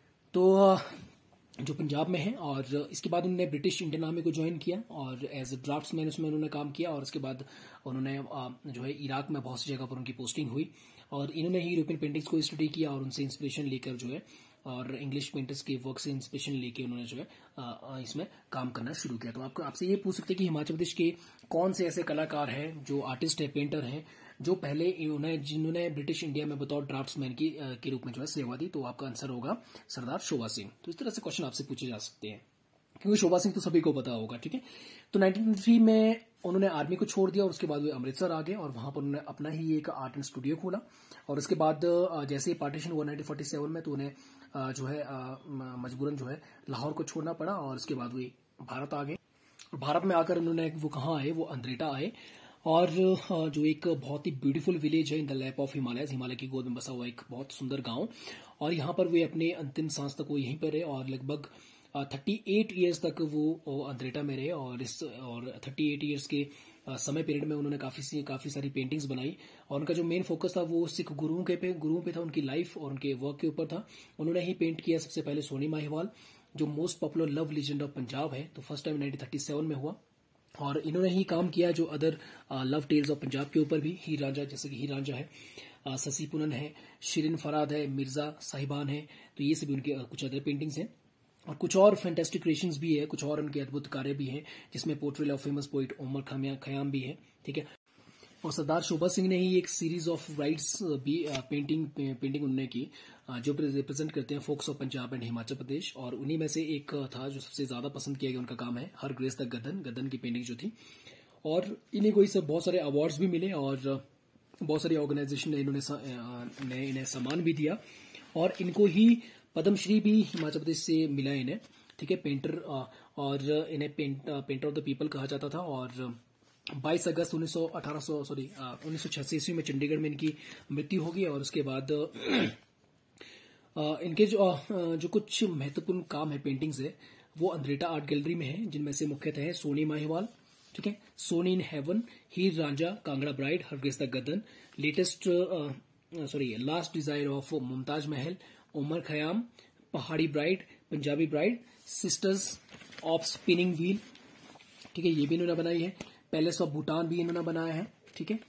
तो जो पंजाब में है। और इसके बाद उन्होंने ब्रिटिश इंडियन आर्मी को ज्वाइन किया, और एज ए ड्राफ्ट्समैन उसमें उन्होंने काम किया, और उसके बाद उन्होंने जो है इराक में बहुत सी जगह पर उनकी पोस्टिंग हुई, और इन्होंने ही यूरोपियन पेंटिंग्स को स्टडी किया, और उनसे इंस्पिरेशन लेकर जो है, और इंग्लिश पेंटर्स के वर्क से इंस्पिरेशन लेके उन्होंने जो है इसमें काम करना शुरू किया। तो आपसे ये पूछ सकते हैं कि हिमाचल प्रदेश के कौन से ऐसे कलाकार हैं, जो आर्टिस्ट है, पेंटर हैं, जो पहले जिन्होंने ब्रिटिश इंडिया में बतौर ड्राफ्ट्समैन के रूप में जो है सेवा दी। तो आपका आंसर होगा सरदार शोभा सिंह। तो इस तरह से क्वेश्चन आपसे पूछे जा सकते हैं, क्योंकि शोभा सिंह तो सभी को पता होगा। ठीक है, तो 1923 में उन्होंने आर्मी को छोड़ दिया, और उसके बाद वे अमृतसर आ गए, और वहां पर उन्होंने अपना ही एक आर्ट एंड स्टूडियो खोला। और उसके बाद जैसे ही पार्टीशन हुआ 1947 में, तो उन्हें जो है मजबूरन जो है लाहौर को छोड़ना पड़ा, और उसके बाद वे भारत आ गए। और भारत में आकर उन्होंने वो कहाँ आए, वो अंद्रेटा आए, और जो एक बहुत ही ब्यूटीफुल विलेज है in the lap of Himalayas, Himalaya की गोद में बसा हुआ एक बहुत सुंदर गांव, और यहाँ पर वे अपने अंतिम सांस तक वो यहीं पर रहे, और लगभग 38 ईयर्स तक वो अंद्रेटा में रहे, और 38 ईयर्स के समय पीरियड में उन्होंने काफी सारी पेंटिंग्स बनाई, और उनका जो मेन फोकस था वो सिख गुरुओं पे था, उनकी लाइफ और उनके वर्क के ऊपर था। उन्होंने ही पेंट किया सबसे पहले सोनी माहीवाल, जो most popular love legend of Punjab है, तो फर्स्ट टाइम 1937 में हुआ। और इन्होंने ही काम किया जो other love tales of Punjab के ऊपर भी, हीर रांझा, जैसे कि हीर रांझा है, ससी पुनन है, शिरीन फराद है, मिर्जा साहिबान है, तो ये सभी उनके कुछ अदर पेंटिंग्स हैं। और कुछ और फैंटास्टिक क्रिएशंस भी है, कुछ और उनके अद्भुत कार्य भी हैं, जिसमें portrait of famous poet Omar Khayyam भी है। ठीक है, और सरदार शोभा सिंह ने ही एक सीरीज ऑफ राइट्स भी पेंटिंग उन्होंने की, जो रिप्रेजेंट करते हैं folks of Punjab and Himachal Pradesh. और उन्हीं में से एक था जो सबसे ज्यादा पसंद किया गया उनका काम है हर ग्रेस द गदन की पेंटिंग जो थी। और इन्हें कोई सब बहुत सारे अवार्ड्स भी मिले, और बहुत सारी ऑर्गेनाइजेशन ने इन्हें सम्मान भी दिया, और इनको ही पद्मश्री भी हिमाचल प्रदेश से मिला इन्हें। ठीक है, पेंटर, और इन्हें पेंटर ऑफ द पीपल कहा जाता था। और 22 अगस्त 1986 ईस्वी में चंडीगढ़ में इनकी मृत्यु होगी। और उसके बाद इनके जो कुछ महत्वपूर्ण काम है, पेंटिंग्स है, वो अंद्रेटा आर्ट गैलरी में है, जिनमें से मुख्यतः है सोनी माहीवाल, ठीक है, Sohni in heaven, Heer Ranjha, Kangra bride, हरग्रेस द गदन, last desire of Mumtaz Mahal, Omar Khayyam, Pahari bride, Punjabi bride, sisters of spinning wheel, ठीक है, ये भी इन्होंने बनाई है। पैलेस ऑफ भूटान भी इन्होंने बनाया है। ठीक है,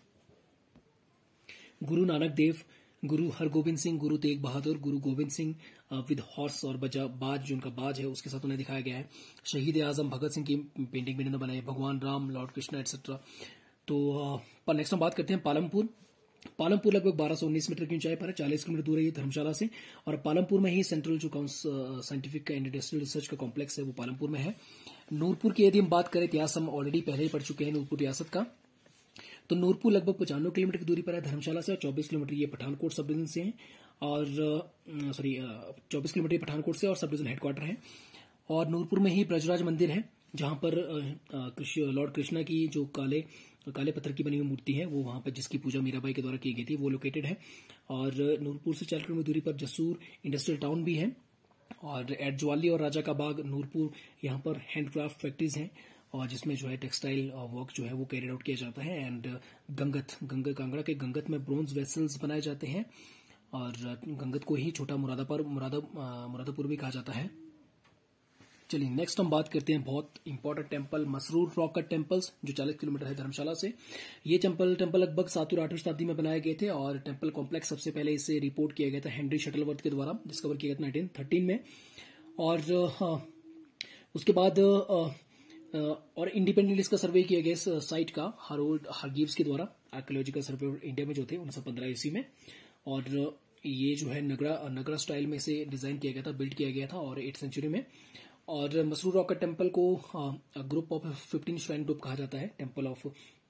गुरु नानक देव, गुरु हरगोबिंद सिंह, गुरु तेग बहादुर, गुरु गोविंद सिंह विद हॉर्स और बाज, जो उनका बाज है उसके साथ उन्हें दिखाया गया है। शहीद आजम भगत सिंह की पेंटिंग भी इन्होंने बनाई है, भगवान राम, लॉर्ड कृष्णा एटसेट्रा। तो नेक्स्ट हम बात करते हैं पालमपुर लगभग 1219 मीटर की ऊंचाई पर है, 40 किलोमीटर दूर है ये धर्मशाला से। और पालमपुर में ही सेंट्रल जो साइंटिफिक एंड इंडस्ट्रियल रिसर्च का कॉम्प्लेक्स है वो पालमपुर में है। नूरपुर की यदि हम बात करें, इतिहास हम ऑलरेडी पहले ही पढ़ चुके हैं नूरपुर रियासत का। तो नूरपुर लगभग 95 किलोमीटर की दूरी पर है धर्मशाला से, और 24 किलोमीटर ये पठानकोट सब डिवीजन से है, और 24 किलोमीटर पठानकोट से और सब डिवीजन हेडक्वार्टर है। और नूरपुर में ही ब्रजराज मंदिर है, जहां पर लॉर्ड कृष्णा की जो काले पत्थर की बनी हुई मूर्ति है, वो वहां पर जिसकी पूजा मीराबाई के द्वारा की गई थी, वो लोकेटेड है। और नूरपुर से 4 किलोमीटर दूरी पर जसूर इंडस्ट्रियल टाउन भी है। और एट ज्वाली और राजा का बाग नूरपुर, यहाँ पर हैंडक्राफ्ट फैक्ट्रीज हैं, और जिसमें जो है टेक्सटाइल वर्क जो है वो कैरिड आउट किया जाता है। एंड कांगड़ा के गंगत में ब्रोंज वेसल्स बनाए जाते हैं। और गंगत को ही छोटा मुरादापुर भी कहा जाता है। चलिए नेक्स्ट हम बात करते हैं बहुत important temple Masroor rock cut temples, जो 40 किलोमीटर है धर्मशाला से। ये टेम्पल लगभग 7वीं और 8वीं शताब्दी में बनाए गए थे और टेम्पल कॉम्प्लेक्स सबसे पहले इसे रिपोर्ट किया गया था हेनरी शटलवर्थ के द्वारा, डिस्कवर किया गया था 1913 में। और उसके बाद और इंडिपेंडेंटली इसका सर्वे किया गया इस साइट का हरोल्ड हरगिव्स के द्वारा, आर्कियोलॉजिकल सर्वे ऑफ इंडिया में जो थे 1915 ईस्वी में। और ये जो है नगरा स्टाइल में इसे डिजाइन किया गया था, बिल्ड किया गया था और 8th सेंचुरी में। और मसरूर रॉक कट टेम्पल को ग्रुप ऑफ 15 श्राइन ग्रुप कहा जाता है, टेम्पल ऑफ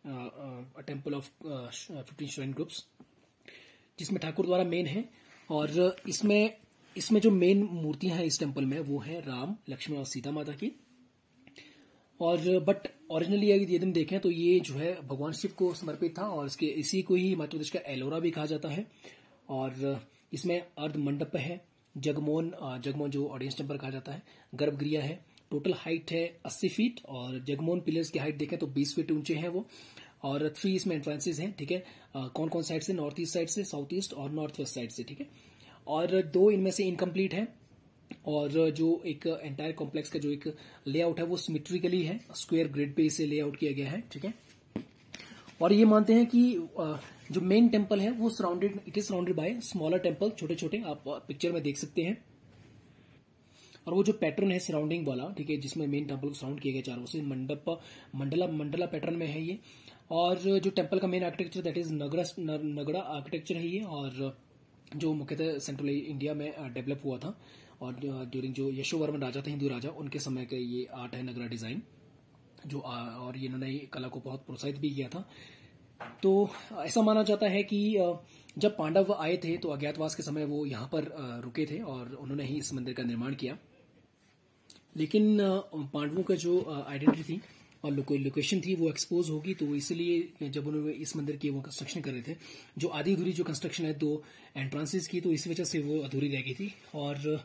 15 श्राइन ग्रुप्स, जिसमें ठाकुर द्वारा मेन है। और इसमें जो मेन मूर्तियां हैं इस टेम्पल में वो है राम, लक्ष्मण और सीता माता की। और बट ओरिजिनली यदि हम देखें तो ये जो है भगवान शिव को समर्पित था और इसी को ही मध्य प्रदेश का एलोरा भी कहा जाता है। और इसमें अर्ध मंडप है, जगमोहन जो ऑडियंस टेम्पल कहा जाता है, गर्भगृह है, टोटल हाइट है 80 फीट और जगमोहन पिलर्स की हाइट देखें तो 20 फीट ऊंचे हैं वो। और 3 इसमें एंट्रेंसेज हैं, ठीक है। कौन कौन साइड से, नॉर्थ ईस्ट साइड से, साउथ ईस्ट और नॉर्थ वेस्ट साइड से, ठीक है। और 2 इनमें से इनकम्प्लीट है। और जो एक एंटायर कॉम्प्लेक्स का जो एक लेआउट है वो सिमेट्रिकली है, स्क्वायर ग्रिड पे इसे लेआउट किया गया है, ठीक है। और ये मानते हैं कि जो मेन टेम्पल है वो it is surrounded by smaller temple, छोटे छोटे, आप पिक्चर में देख सकते हैं। और वो जो पैटर्न है सराउंडिंग वाला, ठीक है, जिसमें मेन टेम्पल को सराउंड किया गया चारों से, मंडला पैटर्न में है ये। और जो टेम्पल का main architecture that is Nagara architecture है ये, और जो मुख्यतः सेंट्रल इंडिया में डेवलप हुआ था। और ड्यूरिंग जो यशोवर्मन राजा थे, हिंदू राजा, उनके समय का ये आर्ट है नगरा डिजाइन जो। और ये इन्होंने कला को बहुत प्रोत्साहित भी किया था। तो ऐसा माना जाता है कि जब पांडव आए थे तो अज्ञातवास के समय वो यहाँ पर रुके थे और उन्होंने ही इस मंदिर का निर्माण किया। लेकिन पांडवों का जो आइडेंटिटी थी और लोकेशन थी वो एक्सपोज होगी, तो इसलिए जब उन्होंने इस मंदिर की वो कंस्ट्रक्शन कर रहे थे, जो आधी अधूरी जो कंस्ट्रक्शन है 2 एंट्रांसेस की, तो इस वजह से वो अधूरी रह गई थी। और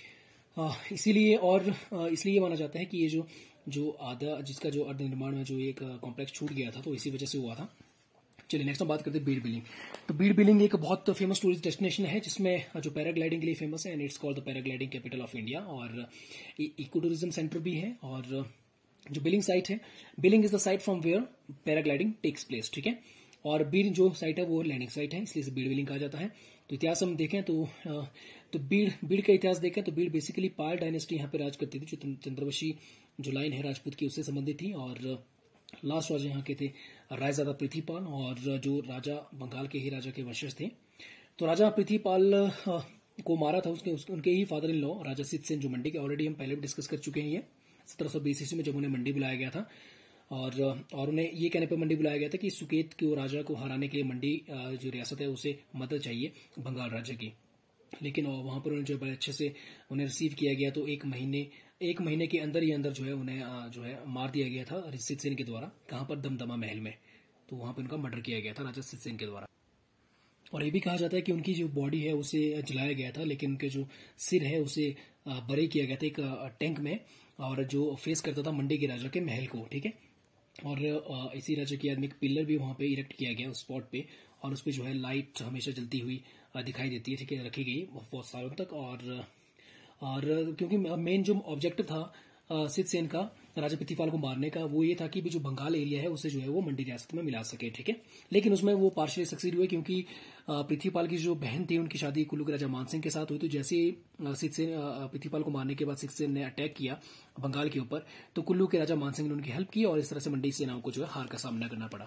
इसलिए माना जाता है कि ये जो आधा जिसका जो अर्ध निर्माण में जो एक कॉम्प्लेक्स छूट गया था तो इसी वजह से हुआ था। चलिए नेक्स्ट हम बात करते हैं बीड़ बिलिंग। तो बीड़ बिलिंग एक बहुत फेमस टूरिस्ट डेस्टिनेशन है जिसमें जो पैराग्लाइडिंग के लिए फेमस है, and it's called the paragliding capital of India. और इको टूरिज्म सेंटर भी है। और जो बिलिंग साइट है, Billing is the site from where paragliding takes place, ठीक है। और बीड़ जो साइट है वो लैंडिंग साइट है, इसलिए इसे बीड़ बिलिंग कहा जाता है। तो इतिहास हम देखें तो बीड़ का इतिहास देखें तो बीड़ बेसिकली पाल डायनेस्टी यहाँ पे राज करती थी, जो चंद्रवंशी जो लाइन है राजपूत की उससे संबंधित थी। और लास्ट राजा यहाँ के थे रायजादा पृथ्वीपाल, और जो राजा बंगाल के ही राजा के वंशज थे। तो राजा पृथ्वीपाल को मारा था उनके ही father in law Raja Siddhsen, जो मंडी के ऑलरेडी हम पहले भी डिस्कस कर चुके हैं। ये 1720 ईस्वी में जब उन्हें मंडी बुलाया गया था और उन्हें ये कहने पर मंडी बुलाया गया था कि सुकेत को राजा को हराने के लिए मंडी जो रियासत है उसे मदद चाहिए बंगाल राज्य की। लेकिन वहां पर उन्हें जो बड़े अच्छे से उन्हें रिसीव किया गया, तो एक महीने के अंदर ही अंदर जो है उन्हें जो है मार दिया गया था सिद्धसेन के द्वारा। कहां पर? दमदमा महल में। तो वहां पर उनका मर्डर किया गया था राजा सिद्धसेन के द्वारा। और ये भी कहा जाता है कि उनकी जो बॉडी है उसे जलाया गया था, लेकिन उनके जो सिर है उसे बरी किया गया था एक टैंक में, और जो फेस करता था मंडी के राजा के महल को, ठीक है। और इसी राजा की याद में एक पिलर भी वहां पे इरेक्ट किया गया उस स्पॉट पे, और उस पर जो है लाइट हमेशा जलती हुई दिखाई देती है, ठीक है, रखी गई बहुत सालों तक। और क्योंकि मेन जो ऑब्जेक्टिव था सिद्धसेन का राजा पृथ्वीपाल को मारने का, वो ये था कि भी जो बंगाल एरिया है उसे जो है वो मंडी रियासत में मिला सके, ठीक है। लेकिन उसमें वो पार्शियली सक्सीड हुए, क्योंकि पृथ्वीपाल की जो बहन थी उनकी शादी कुल्लू के राजा मानसिंह के साथ हुई। तो जैसे सिद्धसेन पृथ्वीपाल को मारने के बाद सिद्धसेन ने अटैक किया बंगाल के ऊपर, तो कुल्लू के राजा मानसिंह ने उनकी हेल्प की और इस तरह से मंडी सेनाओं को जो है हार का सामना करना पड़ा।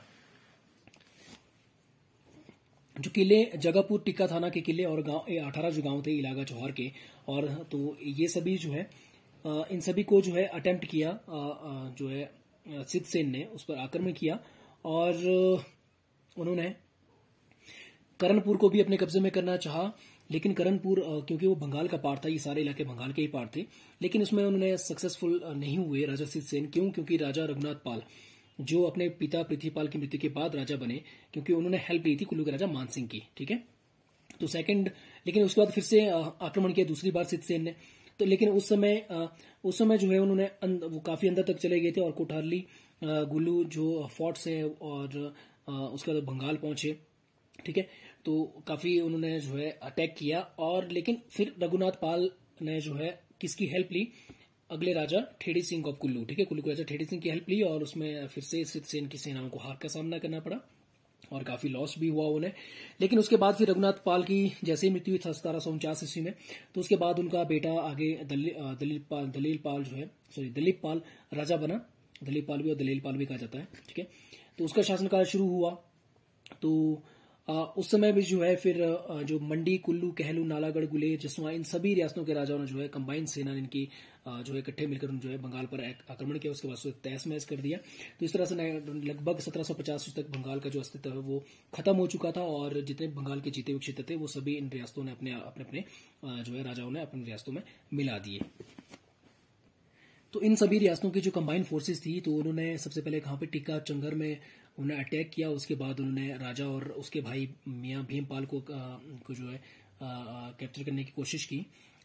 जो किले जगापुर टिक्का थाना के किले और गांव 18 जो गांव थे इलाका जौहर के, और तो ये सभी जो है इन सभी को जो है अटेम्प्ट किया जो है सिद्धसेन ने उस पर आक्रमण किया, और उन्होंने करणपुर को भी अपने कब्जे में करना चाहा। लेकिन करणपुर क्योंकि वो बंगाल का पार्ट था, ये सारे इलाके बंगाल के ही पार्ट थे, लेकिन उसमें उन्होंने सक्सेसफुल नहीं हुए राजा सिद्धसेन। क्यों? क्योंकि राजा रघुनाथ पाल जो अपने पिता पृथ्वीपाल की मृत्यु के बाद राजा बने, क्योंकि उन्होंने हेल्प ली थी कुल्लू के राजा मानसिंह की, ठीक है। तो लेकिन उसके बाद फिर से आक्रमण किया दूसरी बार सिद्धसेन ने। तो लेकिन उस समय जो है उन्होंने वो काफी अंदर तक चले गए थे, और कोठारली गुल्लू जो फोर्ट्स है और उसके बाद बंगाल पहुंचे, ठीक है। तो काफी उन्होंने जो है अटैक किया, और लेकिन फिर रघुनाथ पाल ने जो है किसकी हेल्प ली, अगले राजा ठेड़ी सिंह ऑफ कुल्लू, ठीक है, कुल्लू के राजा ठेड़ी सिंह की हेल्प ली, और उसमें फिर से सिद्धसेन की सेनाओं को हार का सामना करना पड़ा और काफी लॉस भी हुआ उन्हें। लेकिन उसके बाद फिर रघुनाथ पाल की जैसे ही मृत्यु हुई 1749 ईस्वी में, तो उसके बाद उनका बेटा आगे दलील पाल राजा बना। दलीप पाल भी और दलील पाल भी कहा जाता है, ठीक है। तो उसका शासनकाल शुरू हुआ। तो उस समय भी जो है फिर जो मंडी, कुल्लू, कहलू, नालागढ़, गुलेर, जसवा, इन सभी रियासतों के राजाओं ने जो है कंबाइंड सेना इनकी जो है इकट्ठे मिलकर जो है बंगाल पर आक्रमण किया। उसके बाद से तहस महस कर दिया। तो इस तरह से लगभग 1750 तक बंगाल का जो अस्तित्व है वो खत्म हो चुका था, और जितने बंगाल के जीते हुए क्षेत्र थे वो सभी इन रियासतों ने अपने जो है राजाओं ने अपनी रियासतों में मिला दिए। तो इन सभी रियासतों की जो कंबाइंड फोर्सेस थी, तो उन्होंने सबसे पहले कहाँ पे टिक्का चंगर में उन्होंने अटैक किया। उसके बाद उन्होंने राजा और उसके भाई मियाँ भीमपाल को जो है कैप्चर करने की कोशिश की,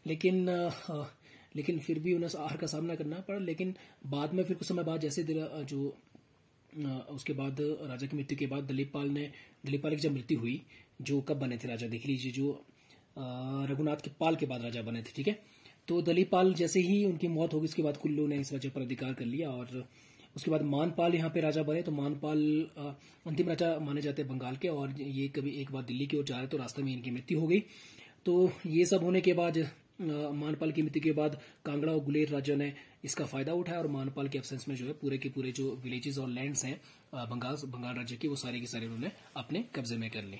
लेकिन फिर भी उन्हें हार का सामना करना पड़ा। लेकिन बाद में फिर कुछ समय बाद जैसे जो उसके बाद राजा की मृत्यु के बाद दलीप पाल की जब मृत्यु हुई, जो कब बने थे राजा देख लीजिए, जो रघुनाथ के पाल के बाद राजा बने थे, ठीक है। तो दलीप पाल जैसे ही उनकी मौत होगी, उसके बाद कुल्लू ने इस राज्य पर अधिकार कर लिया, और उसके बाद मानपाल यहाँ पे राजा बने। तो मानपाल अंतिम राजा माने जाते हैं बंगाल के, और ये कभी एक बार दिल्ली की ओर जा रहे तो रास्ते में इनकी मृत्यु हो गई। तो ये सब होने के बाद मानपाल की मृत्यु के बाद कांगड़ा और गुलेर राज्यों ने इसका फायदा उठाया, और मानपाल के एब्सेंस में जो है पूरे के पूरे जो विलेजेस और लैंड्स हैं बंगाल राज्य की, वो सारे के सारे उन्होंने अपने कब्जे में कर ली।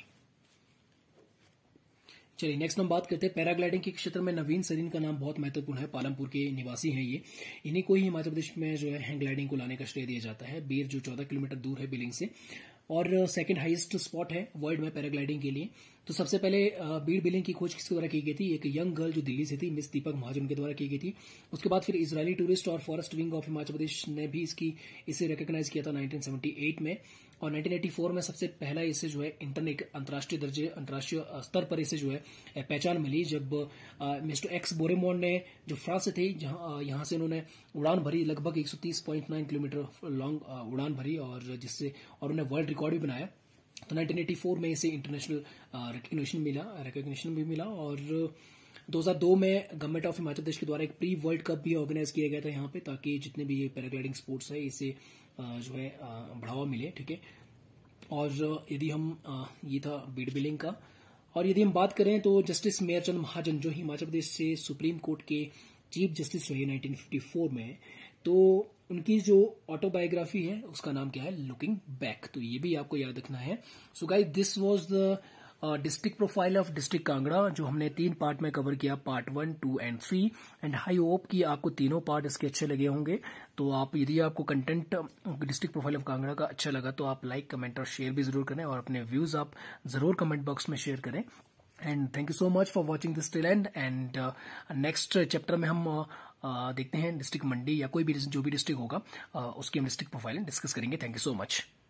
चलिए नेक्स्ट हम बात करते हैं पैराग्लाइडिंग के क्षेत्र में। नवीन सरीन का नाम बहुत महत्वपूर्ण है, पालमपुर के निवासी हैं ये। इन्हीं को ही हिमाचल प्रदेश में जो है हैंग ग्लाइडिंग को लाने का श्रेय दिया जाता है। बीर जो 14 किलोमीटर दूर है बिलिंग से, और सेकंड हाईएस्ट स्पॉट है वर्ल्ड में पैराग्लाइडिंग के लिए। तो सबसे पहले बीड़ बिलिंग की खोज किसके द्वारा की गई थी? एक यंग गर्ल जो दिल्ली से थी, मिस दीपक महाजन के द्वारा की गई थी। उसके बाद फिर इजरायली टूरिस्ट और forest wing of Himachal Pradesh ने भी इसे रिकॉग्नाइज किया था 1978 में, और 1984 में सबसे पहला इसे जो है अंतर्राष्ट्रीय स्तर पर इसे जो है पहचान मिली, जब मिस्टर एक्स बोरेमोन ने जो फ्रांस से थे, यहाँ से उन्होंने उड़ान भरी, लगभग 130.9 किलोमीटर लॉन्ग उड़ान भरी, और उन्हें वर्ल्ड रिकॉर्ड भी बनाया। तो 1984 में इसे इंटरनेशनल रिकॉग्निशन भी मिला, और 2002 में गवर्नमेंट ऑफ हिमाचल प्रदेश के द्वारा एक प्री वर्ल्ड कप भी ऑर्गेनाइज किया गया था यहाँ पे, ताकि जितने भी ये पैराग्लाइडिंग स्पोर्ट्स है इसे जो है बढ़ावा मिले, ठीक है। और यदि हम ये था बीड़ बिलिंग का, और यदि हम बात करें तो जस्टिस मेयरचंद महाजन जो हिमाचल प्रदेश से सुप्रीम कोर्ट के चीफ जस्टिस रहे 1954 में, तो उनकी जो ऑटोबायोग्राफी है उसका नाम क्या है? Looking back. तो ये भी आपको याद रखना है। So guys, this was the district profile of district Kangra, जो हमने 3 पार्ट में कवर किया, part 1, 2 and 3। And I hope कि आपको तीनों पार्ट इसके अच्छे लगे होंगे। तो यदि आपको content district profile of Kangra का अच्छा लगा तो आप लाइक, कमेंट और शेयर भी जरूर करें, और अपने व्यूज आप जरूर कमेंट बॉक्स में शेयर करें। And thank you so much for watching this till end. And next chapter में हम देखते हैं डिस्ट्रिक्ट मंडी या कोई भी जो भी डिस्ट्रिक्ट होगा उसकी हम डिस्ट्रिक्ट प्रोफाइल डिस्कस करेंगे। Thank you so much.